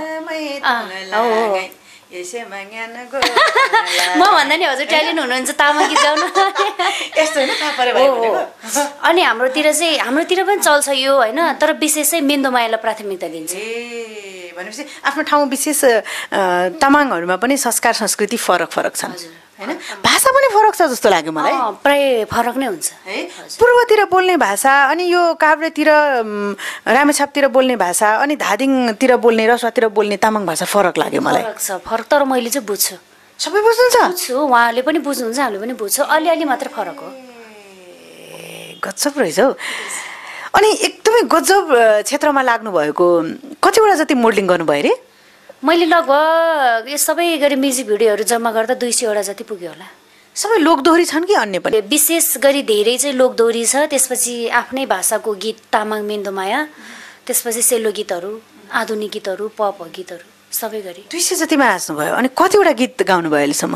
म भन्दा नि हजुर ट्यालेन्ट हुनुहुन्छ तामाङ गीत गाउनु यस्तो होइन फापरे भयो अनि हाम्रोतिर चाहिँ हाम्रोतिर पनि चल्छ यो होइन तर विशेष चाहिँ मेन्दोमायालाई प्राथमिकता दिन्छ ए भनेपछि आफ्नो ठाउँ विशेष तामाङहरूमा पनि संस्कार संस्कृति फरक फरक छन् हैन भाषा पनि फरक छ जस्तो लाग्यो मलाई प्राय फरक नै हुन्छ है पूर्वतिर बोल्ने भाषा अनि यो काभ्रेतिर रामेछापतिर बोल्ने भाषा अनि धादिङतिर बोल्ने रसुवातिर बोल्ने तामाङ भाषा फरक लाग्यो मलाई फरक छ फरक तर मैले चाहिँ बुझ्छु सबै बुझ्नुहुन्छ बुझ्छु उहाँले पनि बुझ्नुहुन्छ हामीले पनि बुझ्छौँ अलिअलि मात्र फरक हो गजब रहेछ हौ अनि एकदमै गजब क्षेत्रमा लाग्नु भएको कतिवटा जति मोडलिङ गर्नुभयो रे मैले लगभग यो सबै गरी म्युजिक भिडियोहरू जम्मा गर्दा दुई सयवटा जति पुग्यो होला सबै लोकदोहोरी छन् कि अन्य पनि विशेष गरी धेरै चाहिँ लोकदोहोरी छ त्यसपछि आफ्नै भाषाको गीत तामाङ मेन्दोमाया त्यसपछि सेलो गीतहरू आधुनिक गीतहरू पप गीतहरू सबै गरी दुई सय जतिमा नाच्नुभयो अनि कतिवटा गीत गाउनुभयो अहिलेसम्म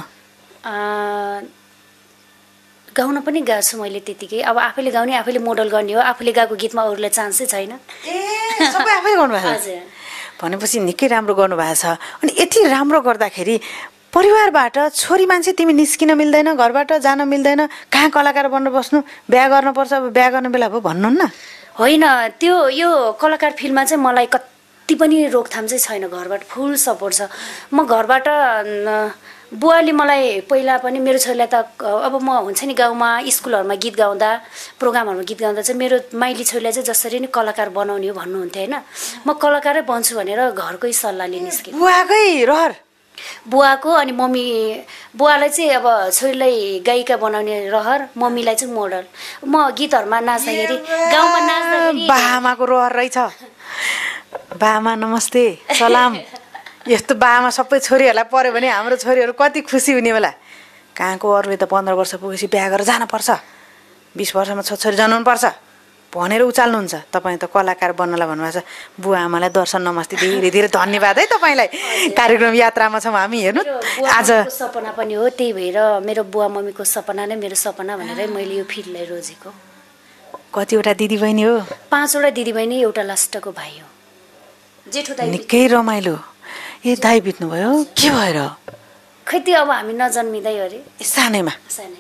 गाउन पनि गाएको छु मैले त्यतिकै अब आफैले गाउने आफैले मोडल गर्ने हो आफूले गाएको गीतमा अरूलाई चान्सै छैन ए सबै आफैले गर्नुभएको हजुर भनेपछि निकै राम्रो गर्नुभएको छ अनि यति राम्रो गर्दाखेरि परिवारबाट छोरी मान्छे तिमी निस्किन मिल्दैन घरबाट जान मिल्दैन कहाँ कलाकार बन्न बस्नु बिहा गर्नुपर्छ अब बिहा गर्ने बेला भयो भन्नुहुन्न होइन त्यो यो कलाकार फिल्डमा चाहिँ मलाई कति पनि रोकथाम चाहिँ छैन घरबाट फुल सपोर्ट छ म घरबाट बुवाले मलाई पहिला पनि मेरो छोरीलाई त अब म हुन्छ नि गाउँमा स्कुलहरूमा गीत गाउँदा प्रोग्रामहरूमा गीत गाउँदा चाहिँ मेरो माइली छोरीलाई चाहिँ जसरी नै कलाकार बनाउने हो भन्नुहुन्थ्यो होइन म कलाकारै बन्छु भनेर घरकै सल्लाहले निस्केँ बुवाकै रहर बुवाको अनि मम्मी बुवालाई चाहिँ अब छोरीलाई गायिका बनाउने रहर मम्मीलाई चाहिँ मोडल म गीतहरूमा नाच्दाखेरि गाउँमा नाच्दाखेरि बाआमाको रहर रहेछ बाआमा नमस्ते सलाम यस्तो बाआमा सबै छोरीहरूलाई पऱ्यो भने हाम्रो छोरीहरू कति खुसी हुने होला कहाँको अरूले त पन्ध्र वर्ष पुगेपछि बिहा गरेर जानुपर्छ बिस वर्षमा छोरी जन्माउनु पर्छ भनेर उचाल्नुहुन्छ तपाईँ त कलाकार बन्नलाई भन्नुभएको छ बुवा आमालाई दर्शन नमस्ते धेरै धेरै धन्यवाद है तपाईँलाई कार्यक्रम यात्रामा छौँ हामी हेर्नु आज सपना पनि हो त्यही भएर मेरो बुवा मम्मीको सपना नै मेरो सपना भनेर मैले यो फिल्डलाई रोजेको कतिवटा दिदीबहिनी हो पाँचवटा दिदीबहिनी एउटा लास्टको भाइ हो जेठो दाइ निकै रमाइलो ए दाइ बित्नुभयो के भएर खै त्यो अब हामी नजन्मिँदै अरे सानैमा सानै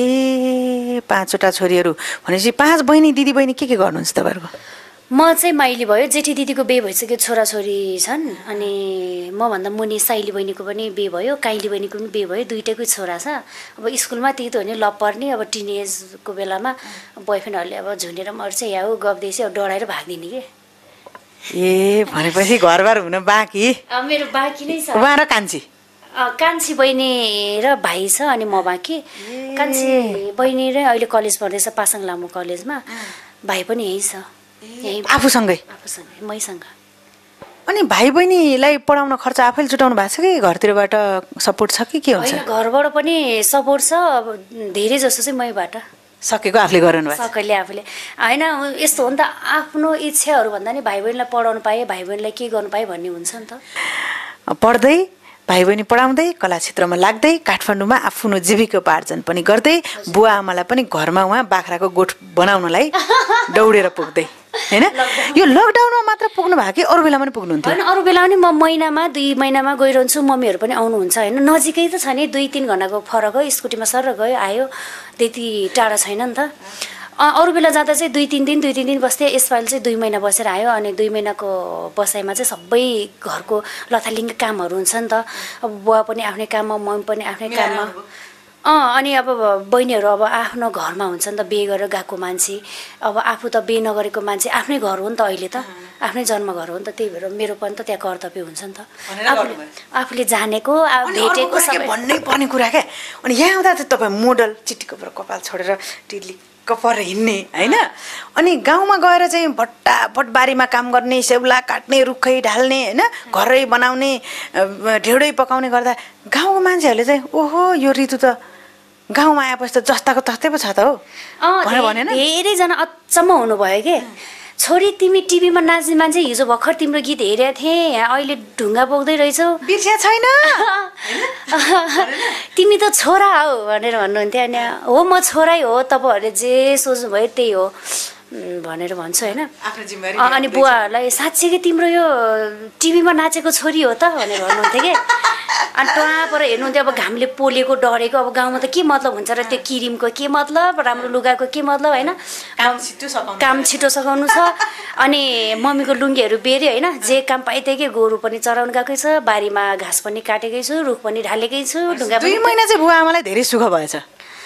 ए पाँचवटा छोरीहरू भनेपछि पाँच बहिनी दिदी बहिनी के के गर्नुहुन्छ तपाईँहरूको म चाहिँ माइली भयो जेठी दिदीको बे भइसक्यो छोराछोरी छन् अनि मभन्दा मुनि साइली बहिनीको पनि बे भयो काइली बहिनीको पनि बे भयो दुइटैकै छोरा छ अब स्कुलमा त्यही त हो नि लप पर्ने अब टिनेजको बेलामा बोयफ्रेन्डहरूले अब झुन्डेर मर्छ या हो गफदेसी अब डराएर भागिदिने के ए भनेपछि घरबार हुन बाँकी मेरो बाँकी नै छ उहाँ र कान्छी कान्छी बहिनी र भाइ छ अनि म बाँकी कान्छी बहिनी र अहिले कलेज पढ्दैछ पासाङ लामो कलेजमा भाइ पनि यही छ यही आफूसँगै आफूसँगै मैसँग अनि भाइ बहिनीलाई पढाउन खर्च आफैले जुटाउनु भएको छ कि घरतिरबाट सपोर्ट छ कि के हुन्छ घरबाट पनि सपोर्ट छ अब धेरै जस्तो चाहिँ मैबाट सकेको आफूले गर्नु भएको सकेले आफूले होइन यस्तो हो नि त आफ्नो इच्छाहरू भन्दा नि भाइ बहिनीलाई पढाउनु पाएँ भाइ बहिनीलाई के गर्नु पाएँ भन्ने हुन्छ नि त पढ्दै भाइ बहिनी पढाउँदै कला क्षेत्रमा लाग्दै काठमाडौँमा आफ्नो जीविकोपार्जन पनि गर्दै बुवा आमालाई पनि घरमा उहाँ बाख्राको गोठ बनाउनलाई दौडेर पुग्दै होइन यो लकडाउनमा मात्र पुग्नु भयो कि अरू बेला पनि पुग्नुहुन्थ्यो होइन अरू बेला पनि म महिनामा दुई महिनामा गइरहन्छु मम्मीहरू पनि आउनुहुन्छ होइन नजिकै त छ नि दुई तिन घन्टाको फरक हो स्कुटीमा सर गयो आयो त्यति टाढा छैन नि त अरू बेला जाँदा चाहिँ दुई तिन दिन दुई तिन दिन बस्थेँ यसपालि चाहिँ दुई महिना बसेर आयो अनि दुई महिनाको बसाइमा चाहिँ सबै घरको लथालिङ्ग कामहरू हुन्छ नि त अब बुवा पनि आफ्नै काममा मम्मी पनि आफ्नै काममा अँ अनि अब बहिनीहरू अब आफ्नो घरमा हुन्छ नि त बिहे गरेर गएको मान्छे अब आफू त बिहे नगरेको मान्छे आफ्नै घर हो नि त अहिले त आफ्नै जन्मघर हो नि त त्यही भएर मेरो पनि त त्यहाँ कर्तव्य हुन्छ नि त आफूले आफूले जानेको अब भेटेको सबै भन्नै पर्ने कुरा क्या अनि यहाँ आउँदा त तपाईँ मोडल चिट्टीको कपाल छोडेर टिल्ली कपर हिँड्ने होइन अनि गाउँमा गएर चाहिँ भट्टा भटबारीमा काम गर्ने सेउला काट्ने रुखै ढाल्ने होइन घरै बनाउने ढेँडै पकाउने गर्दा गाउँको मान्छेहरूले चाहिँ ओहो यो ऋतु त गाउँमा आएपछि त जस्ताको तस्तै पो छ त हो अँ धेरैजना अचम्म हुनुभयो के छोरी तिमी टिभीमा नाच्ने मान्छे हिजो भर्खर तिम्रो गीत हेरेको थिएँ अहिले ढुङ्गा बोक्दै रहेछौ बिर्सिया छैन तिमी त छोरा हौ भनेर भन्नुहुन्थ्यो अनि हो म छोरै हो तपाईँहरूले जे सोच्नुभयो त्यही हो भनेर भन्छु होइन अनि बुवाहरूलाई साँच्चीकै तिम्रो यो टिभीमा नाचेको छोरी हो त भनेर भन्नुहुन्थ्यो कि अनि टुवा पर हेर्नुहुन्थ्यो अब घामले पोलेको डढेको अब गाउँमा त के मतलब हुन्छ र त्यो क्रिमको के मतलब राम्रो लुगाको के मतलब होइन काम छिटो सघाउनु छ अनि मम्मीको लुङ्गीहरू बेऱ्यो होइन जे काम पाइदियो कि गोरु पनि चराउनु गएकै छ बारीमा घाँस पनि काटेकै छु रुख पनि ढालेकै छु ढुङ्गा दुई महिना चाहिँ बुवा आमालाई धेरै सुख भएछ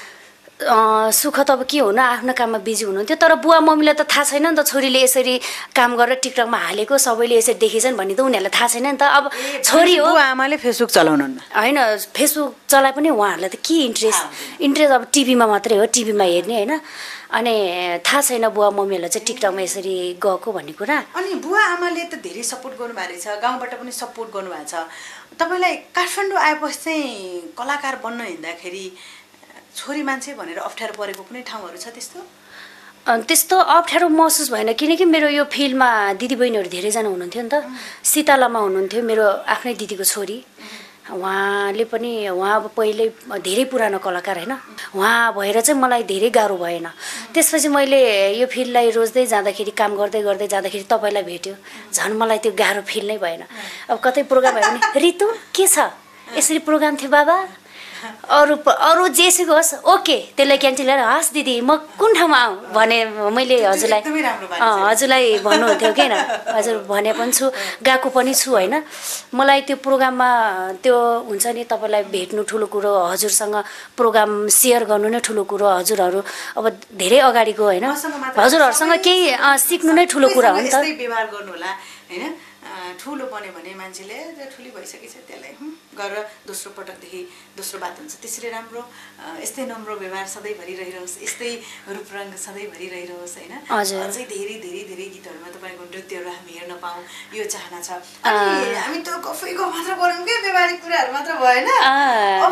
सुख त अब के हुनु आफ्नो काममा बिजी हुनुहुन्थ्यो तर बुवा मम्मीलाई त थाहा छैन नि त छोरीले यसरी काम गरेर टिकटकमा हालेको सबैले यसरी देखेछन् भन्ने त उनीहरूलाई थाहा छैन नि त अब छोरी हो बुवा आमाले फेसबुक चलाउनुहुन्न होइन फेसबुक चलाए पनि उहाँहरूलाई त के इन्ट्रेस्ट इन्ट्रेस्ट अब टिभीमा मात्रै हो टिभीमा हेर्ने होइन अनि थाहा छैन बुवा मम्मीहरूलाई चाहिँ टिकटकमा यसरी गएको भन्ने कुरा अनि बुवा आमाले त धेरै सपोर्ट गर्नुभएको रहेछ गाउँबाट पनि सपोर्ट गर्नुभएको छ तपाईँलाई काठमाडौँ आएपछि चाहिँ कलाकार बन्न हिँड्दाखेरि छोरी मान्छे भनेर अप्ठ्यारो परेको कुनै ठाउँहरू छ त्यस्तो त्यस्तो अप्ठ्यारो महसुस भएन किनकि मेरो यो फिल्डमा दिदीबहिनीहरू धेरैजना हुनुहुन्थ्यो नि त सीतालामा हुनुहुन्थ्यो मेरो आफ्नै दिदीको छोरी उहाँले पनि उहाँ अब पहिल्यै धेरै पुरानो कलाकार होइन उहाँ भएर चाहिँ मलाई धेरै गाह्रो भएन त्यसपछि मैले यो फिल्डलाई रोज्दै जाँदाखेरि काम गर्दै गर्दै जाँदाखेरि तपाईँलाई भेट्यो झन् मलाई त्यो गाह्रो फिल नै भएन अब कतै प्रोग्राम भयो भने ऋतु के छ यसरी प्रोग्राम थियो बाबा अरू अरू जेसुकै होस् ओके त्यसलाई क्यान्टिन ल्याएर हस् दिदी म कुन ठाउँमा आऊँ भने मैले हजुरलाई हजुरलाई भन्नुहुन्थ्यो कि हजुर भने पनि छु गएको पनि छु होइन मलाई त्यो प्रोग्राममा त्यो हुन्छ नि तपाईँलाई भेट्नु ठुलो कुरो हजुरसँग प्रोग्राम सेयर गर्नु नै ठुलो कुरो हजुरहरू अब धेरै अगाडिको होइन हजुरहरूसँग केही सिक्नु नै ठुलो कुरा हो नि त व्यवहार गर्नु होला होइन ठुलो बन्यो भने मान्छेले ठुली भइसकेछ त्यसलाई गरेर दोस्रो पटकदेखि दोस्रो बात हुन्छ त्यसरी राम्रो यस्तै नम्रो व्यवहार सधैँभरि रहिरहोस् यस्तै रूपरङ्ग सधैँभरि रहिरहोस् होइन अझै धेरै धेरै धेरै गीतहरूमा तपाईँको नृत्यहरू हामी हेर्न पाऊँ यो चाहना छ अनि हामी त गफैको मात्र गरौँ क्या व्यवहारिक कुराहरू मात्र भएन अब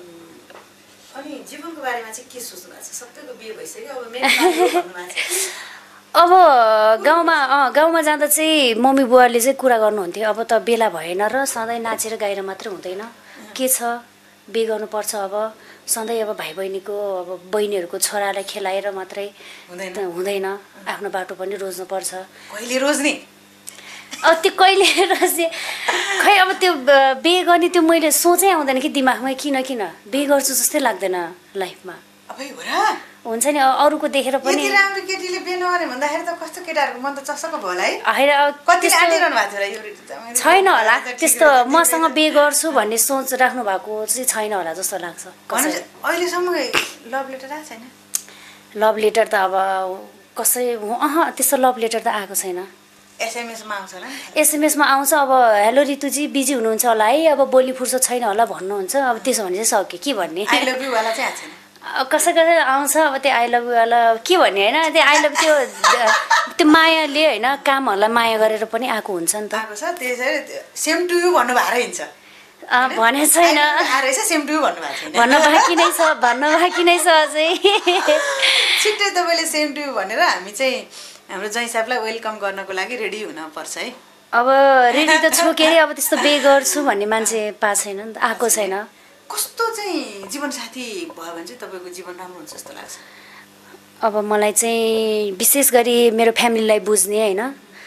अनि जीवनको बारेमा चाहिँ के सोच्नु भएको छ सबैको बिहे भइसक्यो अब मेरो भन्नुभएको छ अब गाउँमा अँ गाउँमा जाँदा चाहिँ मम्मी बुवाले चाहिँ कुरा गर्नुहुन्थ्यो अब त बेला भएन र सधैँ नाचेर गाएर मात्रै हुँदैन के छ बिहे गर्नुपर्छ अब सधैँ अब भाइ बहिनीको अब बहिनीहरूको छोरालाई खेलाएर मात्रै हुँदैन आफ्नो बाटो पनि रोज्नुपर्छ कहिले रोज्ने अब त्यो कहिले रोज्ने खै अब त्यो बिहे गर्ने त्यो मैले सोचै आउँदैन कि दिमागमा किन किन बिहे गर्छु जस्तै लाग्दैन लाइफमा हुन्छ नि अरूको देखेर पनि यति राम्रो केटीले बिहे नगरे भन्दाखेरि त कस्तो केटाहरूको मन त चसक्क भयो होला है होइन कति आँटिरहनु भएको थियो यो छैन होला त्यस्तो मसँग बिहे गर्छु भन्ने सोच राख्नु भएको चाहिँ छैन होला जस्तो लाग्छ अहिलेसम्म लभ लेटर आएको छैन लभ लेटर त अब कसै अह त्यस्तो लभ लेटर त आएको छैन एसएमएसमा आउँछ होला एसएमएसमा आउँछ अब हेलो ऋतुजी बिजी हुनुहुन्छ होला है अब बोली फुर्सद छैन होला भन्नुहुन्छ अब त्यसो भने चाहिँ सक्यो के भन्ने आई लभ यु वाला चाहिँ आएको छैन कसै कसै आउँछ अब त्यो आई लभ यु वाला के भन्ने होइन त्यो आई लभ त्यो त्यो मायाले होइन कामहरूलाई माया गरेर पनि आएको हुन्छ नि त आएको छ त्यसरी सेम टु यु भन्नु भएको रहेछ भने छैन सेम टु यु भन्नु भएको छैन भन्न बाँकी नै छ भन्न बाँकी नै छ अझै छिट्टै तपाईँले सेम टु यु भनेर हामी चाहिँ हाम्रो जय साहबलाई वेलकम गर्नको लागि रेडी हुनुपर्छ है अब रेडी त छु के अरे अब त्यस्तो बे गर्छु भन्ने मान्छे पाएको छैन नि त आएको छैन कस्तो चाहिँ जीवनसाथी भयो भने चाहिँ तपाईँको जीवन राम्रो हुन्छ जस्तो लाग्छ अब मलाई चाहिँ विशेष गरी मेरो फ्यामिलीलाई बुझ्ने होइन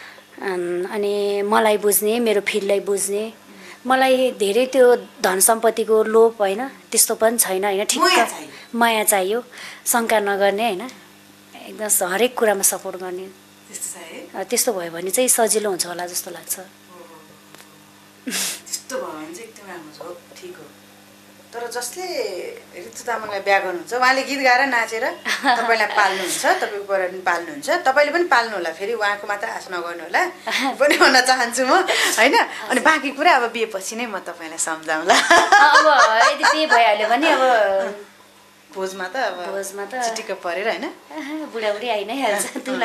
अनि मलाई बुझ्ने मेरो फिल्डलाई बुझ्ने मलाई धेरै त्यो धन सम्पत्तिको लोभ होइन त्यस्तो पनि छैन होइन ठिक माया चाहियो शङ्का नगर्ने होइन एकदम हरेक कुरामा सपोर्ट गर्ने त्यस्तो भयो भने चाहिँ सजिलो हुन्छ होला जस्तो लाग्छ त्यस्तो भयो भने चाहिँ एकदम राम्रो छ ठिक हो तर जसले ऋतु तामाङलाई बिहा गर्नुहुन्छ उहाँले गीत गाएर नाचेर तपाईँलाई पाल्नुहुन्छ, तपाईँको परिवार पनि पाल्नुहुन्छ, तपाईँले पनि पाल्नु होला, फेरि उहाँको मात्र आश नगर्नु होला पनि भन्न चाहन्छु म होइन। अनि बाँकी कुरा अब बिहेपछि नै म तपाईँलाई सम्झाउँला। अब यदि बिहे भइहाल्यो भने अब भोजमा त अब भोजमा त चिटिक्क परेर होइन बुढाबुढी आइ नै हाल्छ तुला।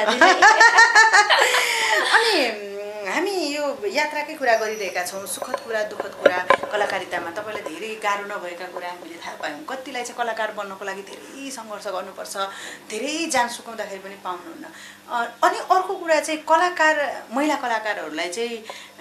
अनि हामी यो यात्राकै कुरा गरिरहेका छौँ, सुखद कुरा दुःखद कुरा कलाकारितामा तपाईँले धेरै गाह्रो नभएका कुरा हामीले थाहा पायौँ। कतिलाई चाहिँ कलाकार बन्नको लागि धेरै सङ्घर्ष गर्नुपर्छ, धेरै जान सुकाउँदाखेरि पनि पाउनुहुन्न। अनि अर्को कुरा चाहिँ कलाकार महिला कलाकारहरूलाई चाहिँ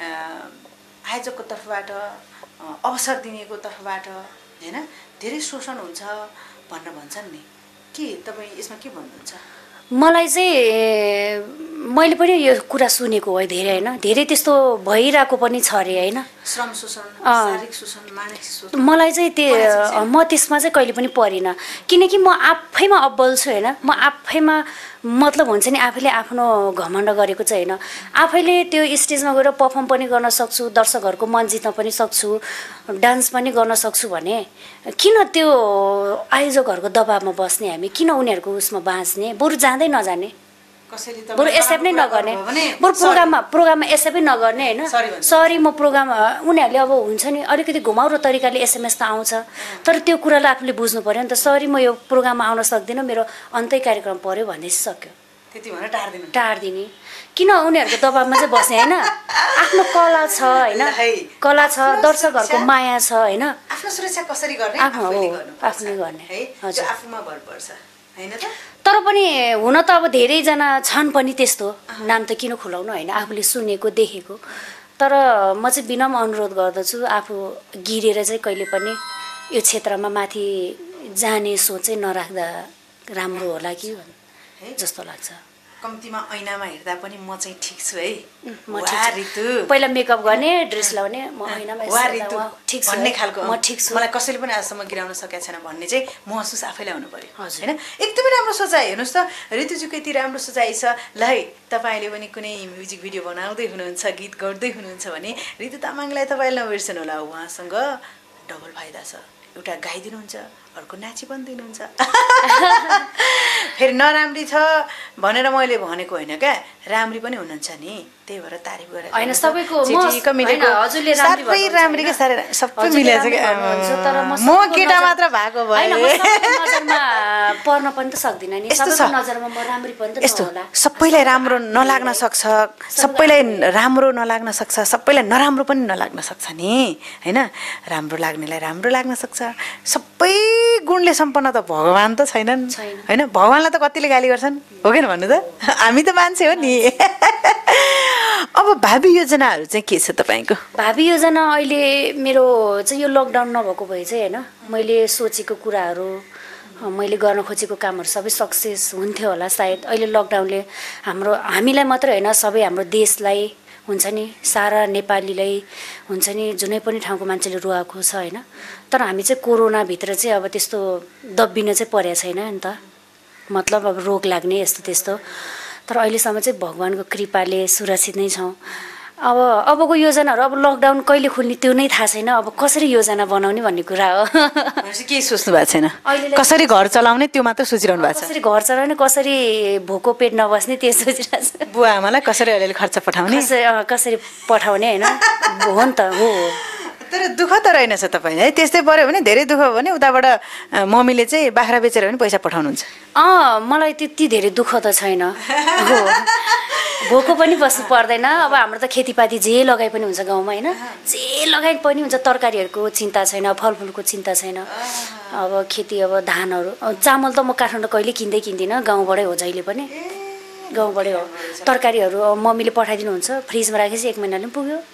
आयोजकको तर्फबाट अवसर दिनेको तर्फबाट होइन धेरै शोषण हुन्छ भन्न भन्छन् नि, के तपाईँ यसमा के भन्नुहुन्छ? मलाई चाहिँ मैले पनि यो कुरा सुनेको है धेरै होइन, धेरै त्यस्तो भइरहेको पनि छ अरे होइन, श्रम शोषण, शारीरिक शोषण, मानसिक शोषण। मलाई चाहिँ त्यो म त्यसमा चाहिँ कहिले पनि परिनँ, किनकि म आफैमा अब्बल छु होइन। म आफैमा मतलब हुन्छ नि आफैले आफ्नो घमण्ड गरेको चाहिँ होइन, आफैले त्यो स्टेजमा गएर पर्फर्म पनि गर्न सक्छु, दर्शकहरूको मन जित्न पनि सक्छु, डान्स पनि गर्न सक्छु भने किन त्यो आयोजकहरूको दबाबमा बस्ने हामी, किन उनीहरूको उसमा बाँच्ने, बरु जाँदै नजाने, बरु एक्सेप्ट नै नगर्ने, बरु प्रोग्राममा प्रोग्राममा एक्सेप्टै नगर्ने होइन। सरी म प्रोग्राम उनीहरूले अब हुन्छ नि अलिकति घुमाउरो तरिकाले एसएमएस त आउँछ, तर त्यो कुरालाई आफूले बुझ्नु पऱ्यो नि त। सरी म यो प्रोग्राममा आउन सक्दिनँ, मेरो अन्तै कार्यक्रम पऱ्यो भनेपछि सक्यो, त्यति भनेर टार्दिनु टार्दिने किन उनीहरूको दबाबमा चाहिँ बस्ने होइन। आफ्नो कला छ होइन, कला छ, दर्शकहरूको माया छ होइन, आफ्नो सुरक्षा कसरी गर्ने आफ्नो आफ्नै गर्ने हजुर आफूमा भर पर्छ हैन त। तर पनि हुन त अब धेरैजना छन् पनि त्यस्तो, नाम त किन खुलाउनु होइन, आफूले सुनेको देखेको। तर म चाहिँ विनम्र अनुरोध गर्दछु, आफू गिरेर चाहिँ कहिले पनि यो क्षेत्रमा माथि जाने सोचै नराख्दा राम्रो होला कि जस्तो लाग्छ। कम्तीमा ऐनामा हेर्दा पनि म चाहिँ ठिक छु है, म ठिक छु, पहिला मेकअप गर्ने, ड्रेस लाउने, म ऐनामा हेर्दा ठिक छु भन्ने खालको म ठिक छु, मलाई कसैले पनि आजसम्म गिराउन सकेको छैन भन्ने चाहिँ महसुस आफैलाई हुनु पर्यो हैन। एकदमै राम्रो सोचाइ, हेर्नुहोस् त ऋतुजीको यति राम्रो सोचाइ छ। ल है तपाईँले पनि कुनै म्युजिक भिडियो बनाउँदै हुनुहुन्छ, गीत गाउँदै हुनुहुन्छ भने ऋतु तामाङलाई तपाईँले नबिर्सनु होला, उहाँसँग डबल फाइदा छ, एउटा गाइदिनुहुन्छ, अर्को नाची पनि दिनुहुन्छ। फेरि नराम्री छ भनेर मैले भनेको होइन क्या, राम्री पनि हुनुहुन्छ नि, त्यही भएर तारिफ गरेर होइन सबैको मिलेको हजुरले सबै राम्री के सारे सबै मिलेछ क्या। म केटा मात्र भएको भए नजरमा पर्न पनि त सक्दिनँ नि, सबैको नजरमा म राम्री पनि त यस्तो सबैलाई राम्रो नलाग्न सक्छ, सबैलाई राम्रो नलाग्न सक्छ, सबैलाई नराम्रो पनि नलाग्न सक्छ नि हैन। राम्रो लाग्नेलाई राम्रो लाग्न सक्छ, सबै गुणले सम्पन्न त भगवान् त छैनन् हैन। भगवान्लाई त कतिले गाली गर्छन् हो कि भन्नु त, हामी त मान्छे हो नि। अब भावी योजनाहरू चाहिँ के छ तपाईँको? भावी योजना अहिले मेरो चाहिँ यो लकडाउन नभएको भए चाहिँ होइन, मैले सोचेको कुराहरू, मैले गर्न खोजेको कामहरू सबै सक्सेस हुन्थ्यो होला सायद। अहिले लकडाउनले हाम्रो हामीलाई मात्र होइन सबै हाम्रो देशलाई हुन्छ नि, सारा नेपालीलाई हुन्छ नि, जुनै पनि ठाउँको मान्छेले रुवाएको छ होइन। तर हामी चाहिँ कोरोनाभित्र चाहिँ अब त्यस्तो दब्बिन चाहिँ परेको छैन नि त, मतलब अब रोग लाग्ने यस्तो त्यस्तो। तर अहिलेसम्म चाहिँ भगवान्को कृपाले सुरक्षित नै छौँ। अब अबको योजनाहरू अब लकडाउन कहिले खुल्ने त्यो नै थाहा छैन, अब कसरी योजना बनाउने भन्ने कुरा हो। केही सोच्नु भएको छैन, कसरी घर चलाउने त्यो मात्र सोचिरहनु भएको छ? कसरी घर चलाउने, कसरी भोको पेट नबस्ने त्यो सोचिरहेको छ। बुवा आमालाई कसरी अलिअलि खर्च पठाउने, कसरी पठाउने होइन, हो नि त हो। तर दुःख त रहेनछ तपाईँले है, त्यस्तै पऱ्यो भने धेरै दुःख हो भने उताबाट मम्मीले चाहिँ बाख्रा बेचेर पनि पैसा पठाउनुहुन्छ? अँ मलाई त्यति धेरै दुःख त छैन, हो भोको पनि बस्नु पर्दैन। अब हाम्रो त खेतीपाती जे लगाइ पनि हुन्छ गाउँमा होइन, जे लगाइ पनि हुन्छ, तरकारीहरूको चिन्ता छैन, फलफुलको चिन्ता छैन। अब खेती अब धानहरू, चामल त म काठमाडौँ कहिले किन्दै किन्दिनँ, गाउँबाटै हो जहिले पनि, गाउँबाटै हो। तरकारीहरू मम्मीले पठाइदिनुहुन्छ, फ्रिजमा राखेपछि एक महिनाले पनि पुग्यो।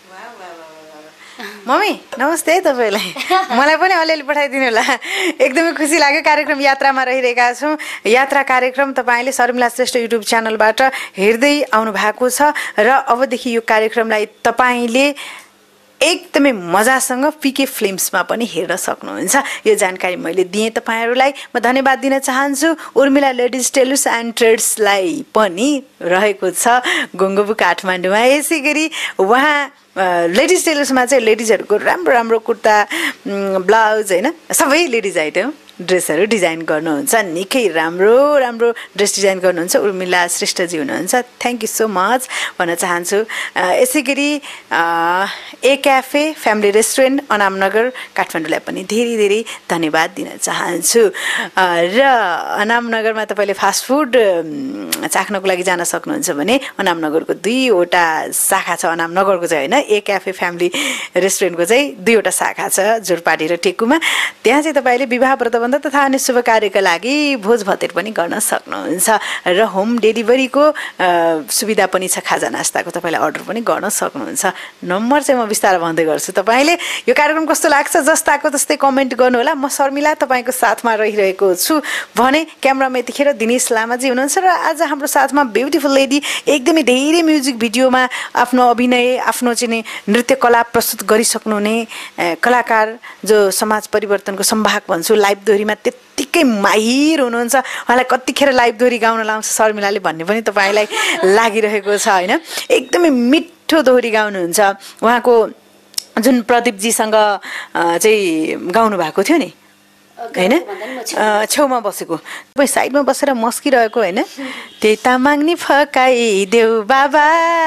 मम्मी नमस्ते है तपाईँलाई, मलाई पनि अलिअलि पठाइदिनु होला, एकदमै खुसी लाग्यो। कार्यक्रम यात्रामा रहिरहेका छौँ, यात्रा कार्यक्रम तपाईँले शर्मिला श्रेष्ठ युट्युब च्यानलबाट हेर्दै आउनु भएको छ र अबदेखि यो कार्यक्रमलाई तपाईँले एकदमै मजासँग पिके फिल्म्समा पनि हेर्न सक्नुहुन्छ। यो जानकारी मैले दिएँ तपाईँहरूलाई, म धन्यवाद दिन चाहन्छु। उर्मिला लेडिज टेलर्स एन्ड ट्रेड्सलाई पनि रहेको छ गङ्गबु काठमाडौँमा, यसै गरी उहाँ लेडिज टेलर्समा चाहिँ लेडिजहरूको राम्रो राम्रो कुर्ता ब्लाउज होइन सबै लेडिज आइटम ड्रेसहरू डिजाइन गर्नुहुन्छ निकै राम्रो राम्रो ड्रेस डिजाइन गर्नुहुन्छ उर्मिला श्रेष्ठजी हुनुहुन्छ थ्याङ्क यू सो मच भन्न चाहन्छु यसै गरी a cafe family restaurant Anamnagar काठमाडौँलाई पनि धेरै धेरै धन्यवाद दिन चाहन्छु र अनामनगरमा तपाईँले फास्ट फुड चाख्नको लागि जान सक्नुहुन्छ भने अनामनगरको दुईवटा शाखा छ अनामनगरको चाहिँ होइन ए क्याफे फ्यामिली रेस्टुरेन्टको चाहिँ दुईवटा शाखा छ जोरपाटी र टेकुमा त्यहाँ चाहिँ तपाईँले विवाह व्रतबन्ध तथा अन्य शुभ कार्यका लागि भोज भतेर पनि गर्न सक्नुहुन्छ र होम डेलिभरीको सुविधा पनि छ खाजा नास्ताको तपाईँलाई अर्डर पनि गर्न सक्नुहुन्छ नम्बर चाहिँ म बिस्तारै भन्दै गर्छु तपाईँले यो कार्यक्रम कस्तो लाग्छ जस्ताको जस्तै कमेन्ट गर्नुहोला म शर्मिला तपाईँको साथमा रहिरहेको छु भने क्यामेरामा यतिखेर दिनेश लामाजी हुनुहुन्छ र आज हाम्रो साथमा ब्युटिफुल लेडी एकदमै धेरै म्युजिक भिडियोमा आफ्नो अभिनय आफ्नो चाहिँ नृत्य कला प्रस्तुत गरिसक्नुहुने कलाकार जो समाज परिवर्तनको सम्भाग भन्छु लाइभ दोहोरीमा त्यत्तिकै माहिर हुनुहुन्छ उहाँलाई कतिखेर लाइभ दोहोरी गाउन लाउँछ शर्मिलाले भन्ने पनि तपाईँलाई लागिरहेको छ होइन एकदमै मिठो दोहोरी गाउनुहुन्छ उहाँको जुन प्रदीपजीसँग चाहिँ गाउनु भएको थियो नि होइन छेउमा बसेको तपाईँ साइडमा बसेर मस्किरहेको होइन त्यही तामाङ नि फकाइदेऊ बाबा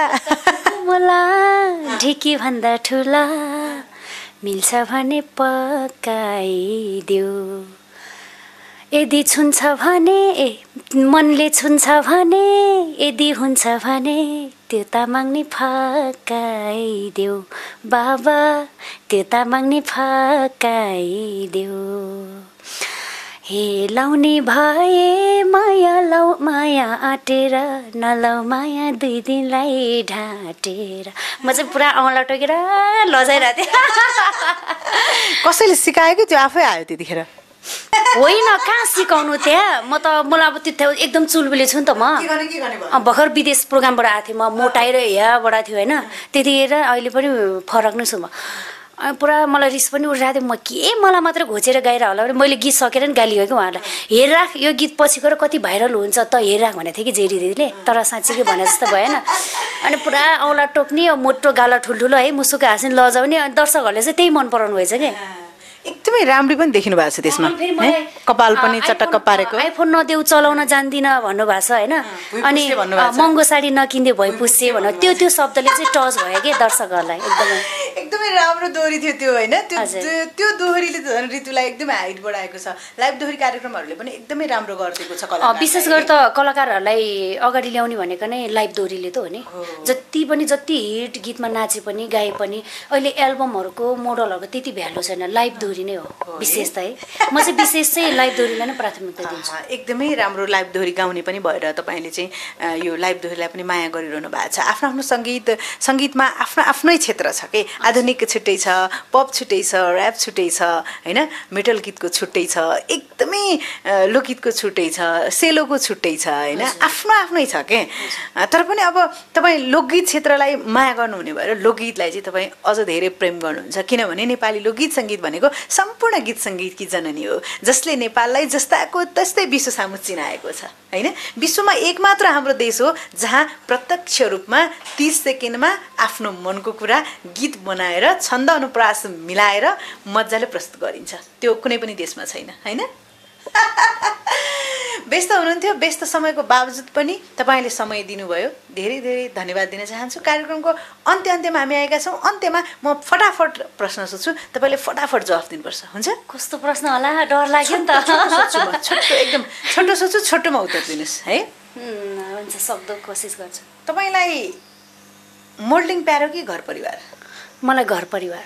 मलाई ढिकी भन्दा ठुला मिल्छ भने पकाइदेऊ यदि छुन्छ भने ए मनले छुन्छ भने यदि हुन्छ भने त्यो तामाङ नि फकाइदेऊ बाबा त्यो तामाङ नि फकाइदेऊ हे लाउने भए माया लाउ माया आँटेर नलाउ माया दुई दिनलाई ढाँटेर म चाहिँ पुरा औँला टोकेर लजाइरहेको थिएँ कसैले सिकायो कि त्यो आफै आयो त्यतिखेर होइन कहाँ सिकाउनु त्यहाँ म त मलाई अब त्यो एकदम चुलबुले छु नि त म भर्खर विदेश प्रोग्रामबाट आएको थिएँ म मोटाएर यहाँबाट थियो होइन त्यतिखेर अहिले पनि फरक नै छु म पुरा मलाई रिस पनि उठिरहेको थियो म के मलाई मात्र घोचेर गाइरह होला भने मैले गीत सकेर नि गाली गएको उहाँलाई हेरराख यो गीत पछि गएर कति भाइरल हुन्छ त हेरराख भनेको थियो कि जेरी दिदीले तर साँच्चीकै भने जस्तो भएन अनि पुरा औँला टोक्ने मोटो गाला ठुल्ठुलो है मुसुको हाँस्ने लजाउने अनि दर्शकहरूले चाहिँ त्यही मन पराउनु भएछ कि एकदमै राम्री पनि देखिनु भएको छ त्यसमा कपाल पनि चटक्क पारेको आइफोन नदेऊ चलाउन जान्दिनँ भन्नुभएको छ होइन अनि महँगो साडी नकिन्दे भइपुस्से भन्नु त्यो त्यो शब्दले चाहिँ टच भयो कि दर्शकहरूलाई एकदमै एकदमै राम्रो दोहोरी थियो त्यो होइन त्यो त्यो दोहोरीले झन् ऋतुलाई एकदमै हाइट बढाएको छ लाइभ दोहोरी कार्यक्रमहरूले पनि एकदमै राम्रो गरिदिएको छ कलाकार विशेष गरी त कलाकारहरूलाई अगाडि ल्याउने भनेको नै लाइभ दोहोरीले त हो नि जति पनि जति हिट गीतमा नाचे पनि गाए पनि अहिले एल्बमहरूको मोडलहरूको त्यति भ्यालु छैन लाइभ दोहोरी नै हो विशेष त है म चाहिँ विशेष चाहिँ लाइभ दोहोरीलाई नै प्राथमिकता दिन्छु एकदमै राम्रो लाइभ दोहोरी गाउने पनि भएर तपाईँले चाहिँ यो लाइभ दोहोरीलाई पनि माया गरिरहनु भएको छ आफ्नो आफ्नो सङ्गीत सङ्गीतमा आफ्नो आफ्नै क्षेत्र छ कि आधुनिक छुट्टै छ पप छुट्टै छ ऱ्याप छुट्टै छ होइन मेटल गीतको छुट्टै छ एकदमै लोकगीतको छुट्टै छ सेलोको छुट्टै छ होइन आफ्नो आफ्नै छ के तर पनि अब तपाईँ लोकगीत क्षेत्रलाई माया गर्नुहुने भएर लोकगीतलाई चाहिँ तपाईँ अझ धेरै प्रेम गर्नुहुन्छ किनभने नेपाली लोकगीत सङ्गीत भनेको सम्पूर्ण गीत सङ्गीतकी जननी हो जसले नेपाललाई जस्ताको तस्तै विश्व सामु चिनाएको छ होइन विश्वमा एक मात्र हाम्रो देश हो जहाँ प्रत्यक्ष रूपमा तीस सेकेन्डमा आफ्नो मनको कुरा गीत बनाएर छन्द अनुप्रास मिलाएर मजाले प्रस्तुत गरिन्छ त्यो कुनै पनि देशमा छैन होइन व्यस्त हुनुहुन्थ्यो व्यस्त समयको बावजुद पनि तपाईँले समय दिनुभयो धेरै धेरै धन्यवाद दिन चाहन्छु कार्यक्रमको अन्त्य अन्त्यमा हामी आएका छौँ अन्त्यमा म फटाफट प्रश्न सोध्छु तपाईँले फटाफट जवाफ दिनुपर्छ हुन्छ कस्तो प्रश्न होला डर लाग्यो नि त छोटो एकदम छोटो सोध्छु छोटोमा उत्तर दिनुहोस् है हुन्छ सक्दो कोसिस गर्छु तपाईँलाई मोडलिङ प्यारो कि घर परिवार मलाई घर परिवार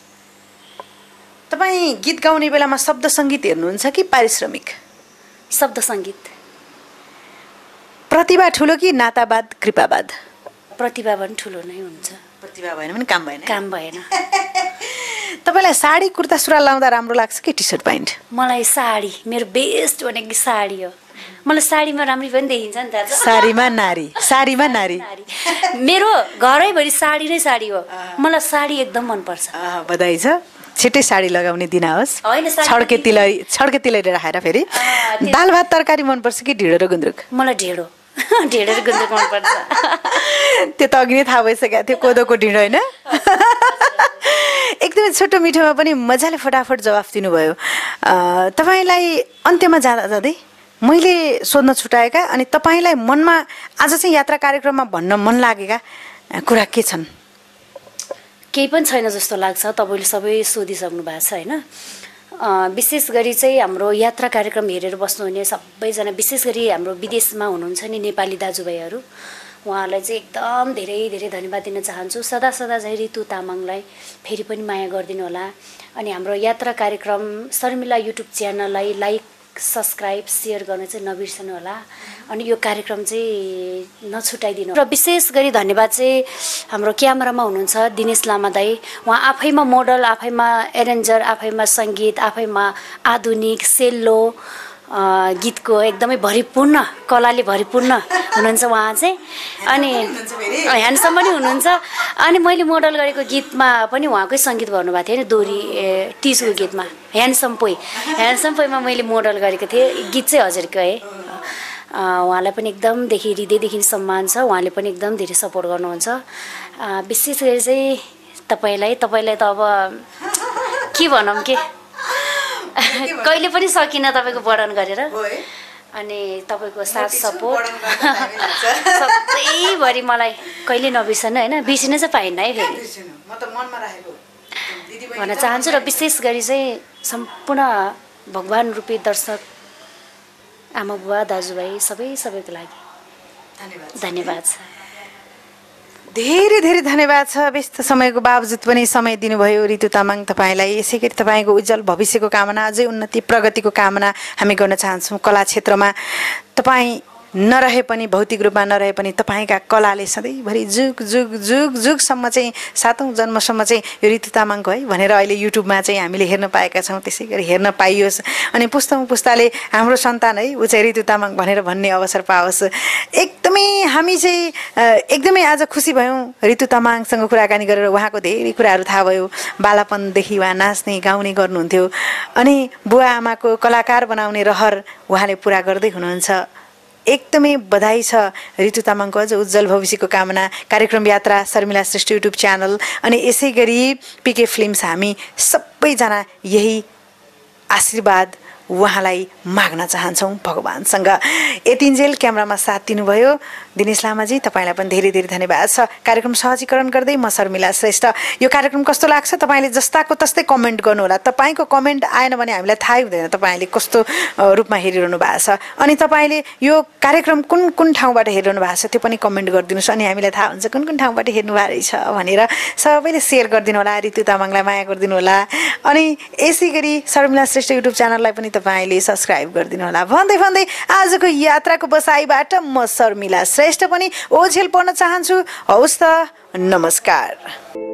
तपाईँ गीत गाउने बेलामा शब्द सङ्गीत हेर्नुहुन्छ कि पारिश्रमिक शब्द सङ्गीत प्रतिभा ठुलो कि नातावाद कृपावाद प्रतिभा पनि ठुलो नै हुन्छ प्रतिभा भएन भने काम भएन काम भएन तपाईँलाई साडी कुर्ता सुरुवाल लाउँदा राम्रो लाग्छ कि टी सर्ट प्यान्ट मलाई साडी मेरो बेस्ट भनेको साडी हो मलाई साडीमा राम्री पनि देखिन्छ नि त साडीमा नारी साडीमा नारी मेरो घरैभरि साडी नै साडी हो मलाई साडी एकदम मनपर्छ बधाई छ छिट्टै साडी लगाउने दिन होस् छड्के तिलै छड्के तिलै राखेर फेरि दाल भात तरकारी मनपर्छ कि ढिँडो र गुन्द्रुक मलाई ढिँडो ढिँडो र गुन्द्रुक मनपर्छ। त्यो त अघि नै थाहा भइसकेको थियो, कोदोको ढिँडो होइन? एकदमै छोटो मिठोमा पनि मजाले फटाफट जवाफ दिनुभयो। तपाईँलाई अन्त्यमा जाँदा जाँदै मैले सोध्न छुटाएका अनि तपाईँलाई मनमा आज चाहिँ यात्रा कार्यक्रममा भन्न मन लागेका कुरा के छन्? केही पनि छैन जस्तो लाग्छ, तपाईँले सबै सोधिसक्नु भएको छ होइन। विशेष गरी चाहिँ हाम्रो यात्रा कार्यक्रम हेरेर बस्नुहुने सबैजना, विशेष गरी हाम्रो विदेशमा हुनुहुन्छ नि नेपाली दाजुभाइहरू, उहाँहरूलाई चाहिँ एकदम धेरै धेरै धन्यवाद दिन चाहन्छु। सदा सदा चाहिँ रितु तामाङलाई फेरि पनि माया गरिदिनु होला। अनि हाम्रो यात्रा कार्यक्रम शर्मिला युट्युब च्यानललाई लाइक सब्सक्राइब सेयर गर्न चाहिँ नबिर्सनु होला। अनि यो कार्यक्रम चाहिँ नछुटाइदिनु। र विशेष गरी धन्यवाद चाहिँ हाम्रो क्यामेरामा हुनुहुन्छ दिनेश लामा दाई। उहाँ आफैमा मोडल, आफैमा एरेन्जर, आफैमा सङ्गीत, आफैमा आधुनिक सेल्लो गीतको एकदमै भरिपूर्ण कलाले भरिपूर्ण हुनुहुन्छ उहाँ चाहिँ। अनि ह्यान्डसम पनि हुनुहुन्छ। अनि मैले मोडल गरेको गीतमा पनि उहाँकै सङ्गीत गर्नुभएको थियो नि, दोरी टिजको गीतमा ह्यान्डसम पोइ ह्यान्डसम पोइमा मैले मोडल गरेको थिएँ। गीत चाहिँ हजुरको है। उहाँलाई पनि एकदमदेखि हृदयदेखि सम्मान छ। उहाँले पनि एकदम धेरै सपोर्ट गर्नुहुन्छ। विशेष गरी चाहिँ तपाईँलाई तपाईँलाई त अब के भनौँ के कहिले पनि सकिनँ तपाईँको वर्णन गरेर। अनि तपाईँको साथ सपोर्ट सधैँभरि मलाई कहिले नबिर्सनु होइन, बिर्सिन चाहिँ पाइन्न है फेरि भन्न चाहन्छु। र विशेष गरी चाहिँ सम्पूर्ण भगवान रूपी दर्शक आमा बुवा दाजुभाइ सबै सबैको लागि धन्यवाद छ। धेरै धेरै धन्यवाद छ। व्यस्त समयको बावजुद पनि समय दिनुभयो रितु तामाङ तपाईँलाई। यसै गरी तपाईँको उज्जवल भविष्यको कामना, अझै उन्नति प्रगतिको कामना हामी गर्न चाहन्छौँ। कला क्षेत्रमा तपाईँ नरहे पनि, भौतिक रूपमा नरहे पनि तपाईँका कलाले सधैँभरि जुग जुग जुग जुगसम्म चाहिँ सातौँ जन्मसम्म चाहिँ यो रितु तामाङको है भनेर अहिले युट्युबमा चाहिँ हामीले हेर्न पाएका छौँ। त्यसै गरी हेर्न पाइयोस् अनि पुस्तौँ पुस्ताले हाम्रो सन्तान है ऊ चाहिँ रितु तामाङ भनेर भन्ने अवसर पाओस्। एकदमै हामी चाहिँ एकदमै आज खुसी भयौँ रितु तामाङसँग कुराकानी गरेर। उहाँको धेरै कुराहरू थाहा भयो। बालापनदेखि उहाँ नाच्ने गाउने गर्नुहुन्थ्यो अनि बुवा आमाको कलाकार बनाउने रहर उहाँले पुरा गर्दै हुनुहुन्छ। एकदमै बधाई छ रितु तामाङको अझ उज्जवल भविष्यको कामना। कार्यक्रम यात्रा शर्मिला श्रेष्ठ युट्युब च्यानल अनि यसै गरी पिके फिल्म्स हामी सबैजना यही आशीर्वाद उहाँलाई माग्न चाहन्छौँ भगवानसँग। यतिन्जेल क्यामेरामा साथ दिनुभयो दिनेश लामाजी, तपाईँलाई पनि धेरै धेरै धन्यवाद छ। कार्यक्रम सहजीकरण गर्दै म शर्मिला श्रेष्ठ। यो कार्यक्रम कस्तो लाग्छ तपाईँले जस्ताको तस्तै कमेन्ट गर्नुहोला। तपाईँको कमेन्ट आएन भने हामीलाई थाहै हुँदैन तपाईँले कस्तो रूपमा हेरिरहनु भएको छ। अनि तपाईँले यो कार्यक्रम कुन कुन ठाउँबाट हेरिरहनु भएको छ त्यो पनि कमेन्ट गरिदिनुहोस्। अनि हामीलाई थाहा हुन्छ कुन कुन ठाउँबाट हेर्नु भएको रहेछ भनेर। सबैले सेयर गरिदिनु होला, रितु तामाङलाई माया गरिदिनु होला। अनि यसै गरी शर्मिला श्रेष्ठ युट्युब च्यानललाई पनि तपाईँले सब्सक्राइब गरिदिनु होला। भन्दै भन्दै आजको यात्राको बसाइबाट म शर्मिला श्रेष्ठ पनि ओझेल पर्न चाहन्छु। हवस् त, नमस्कार।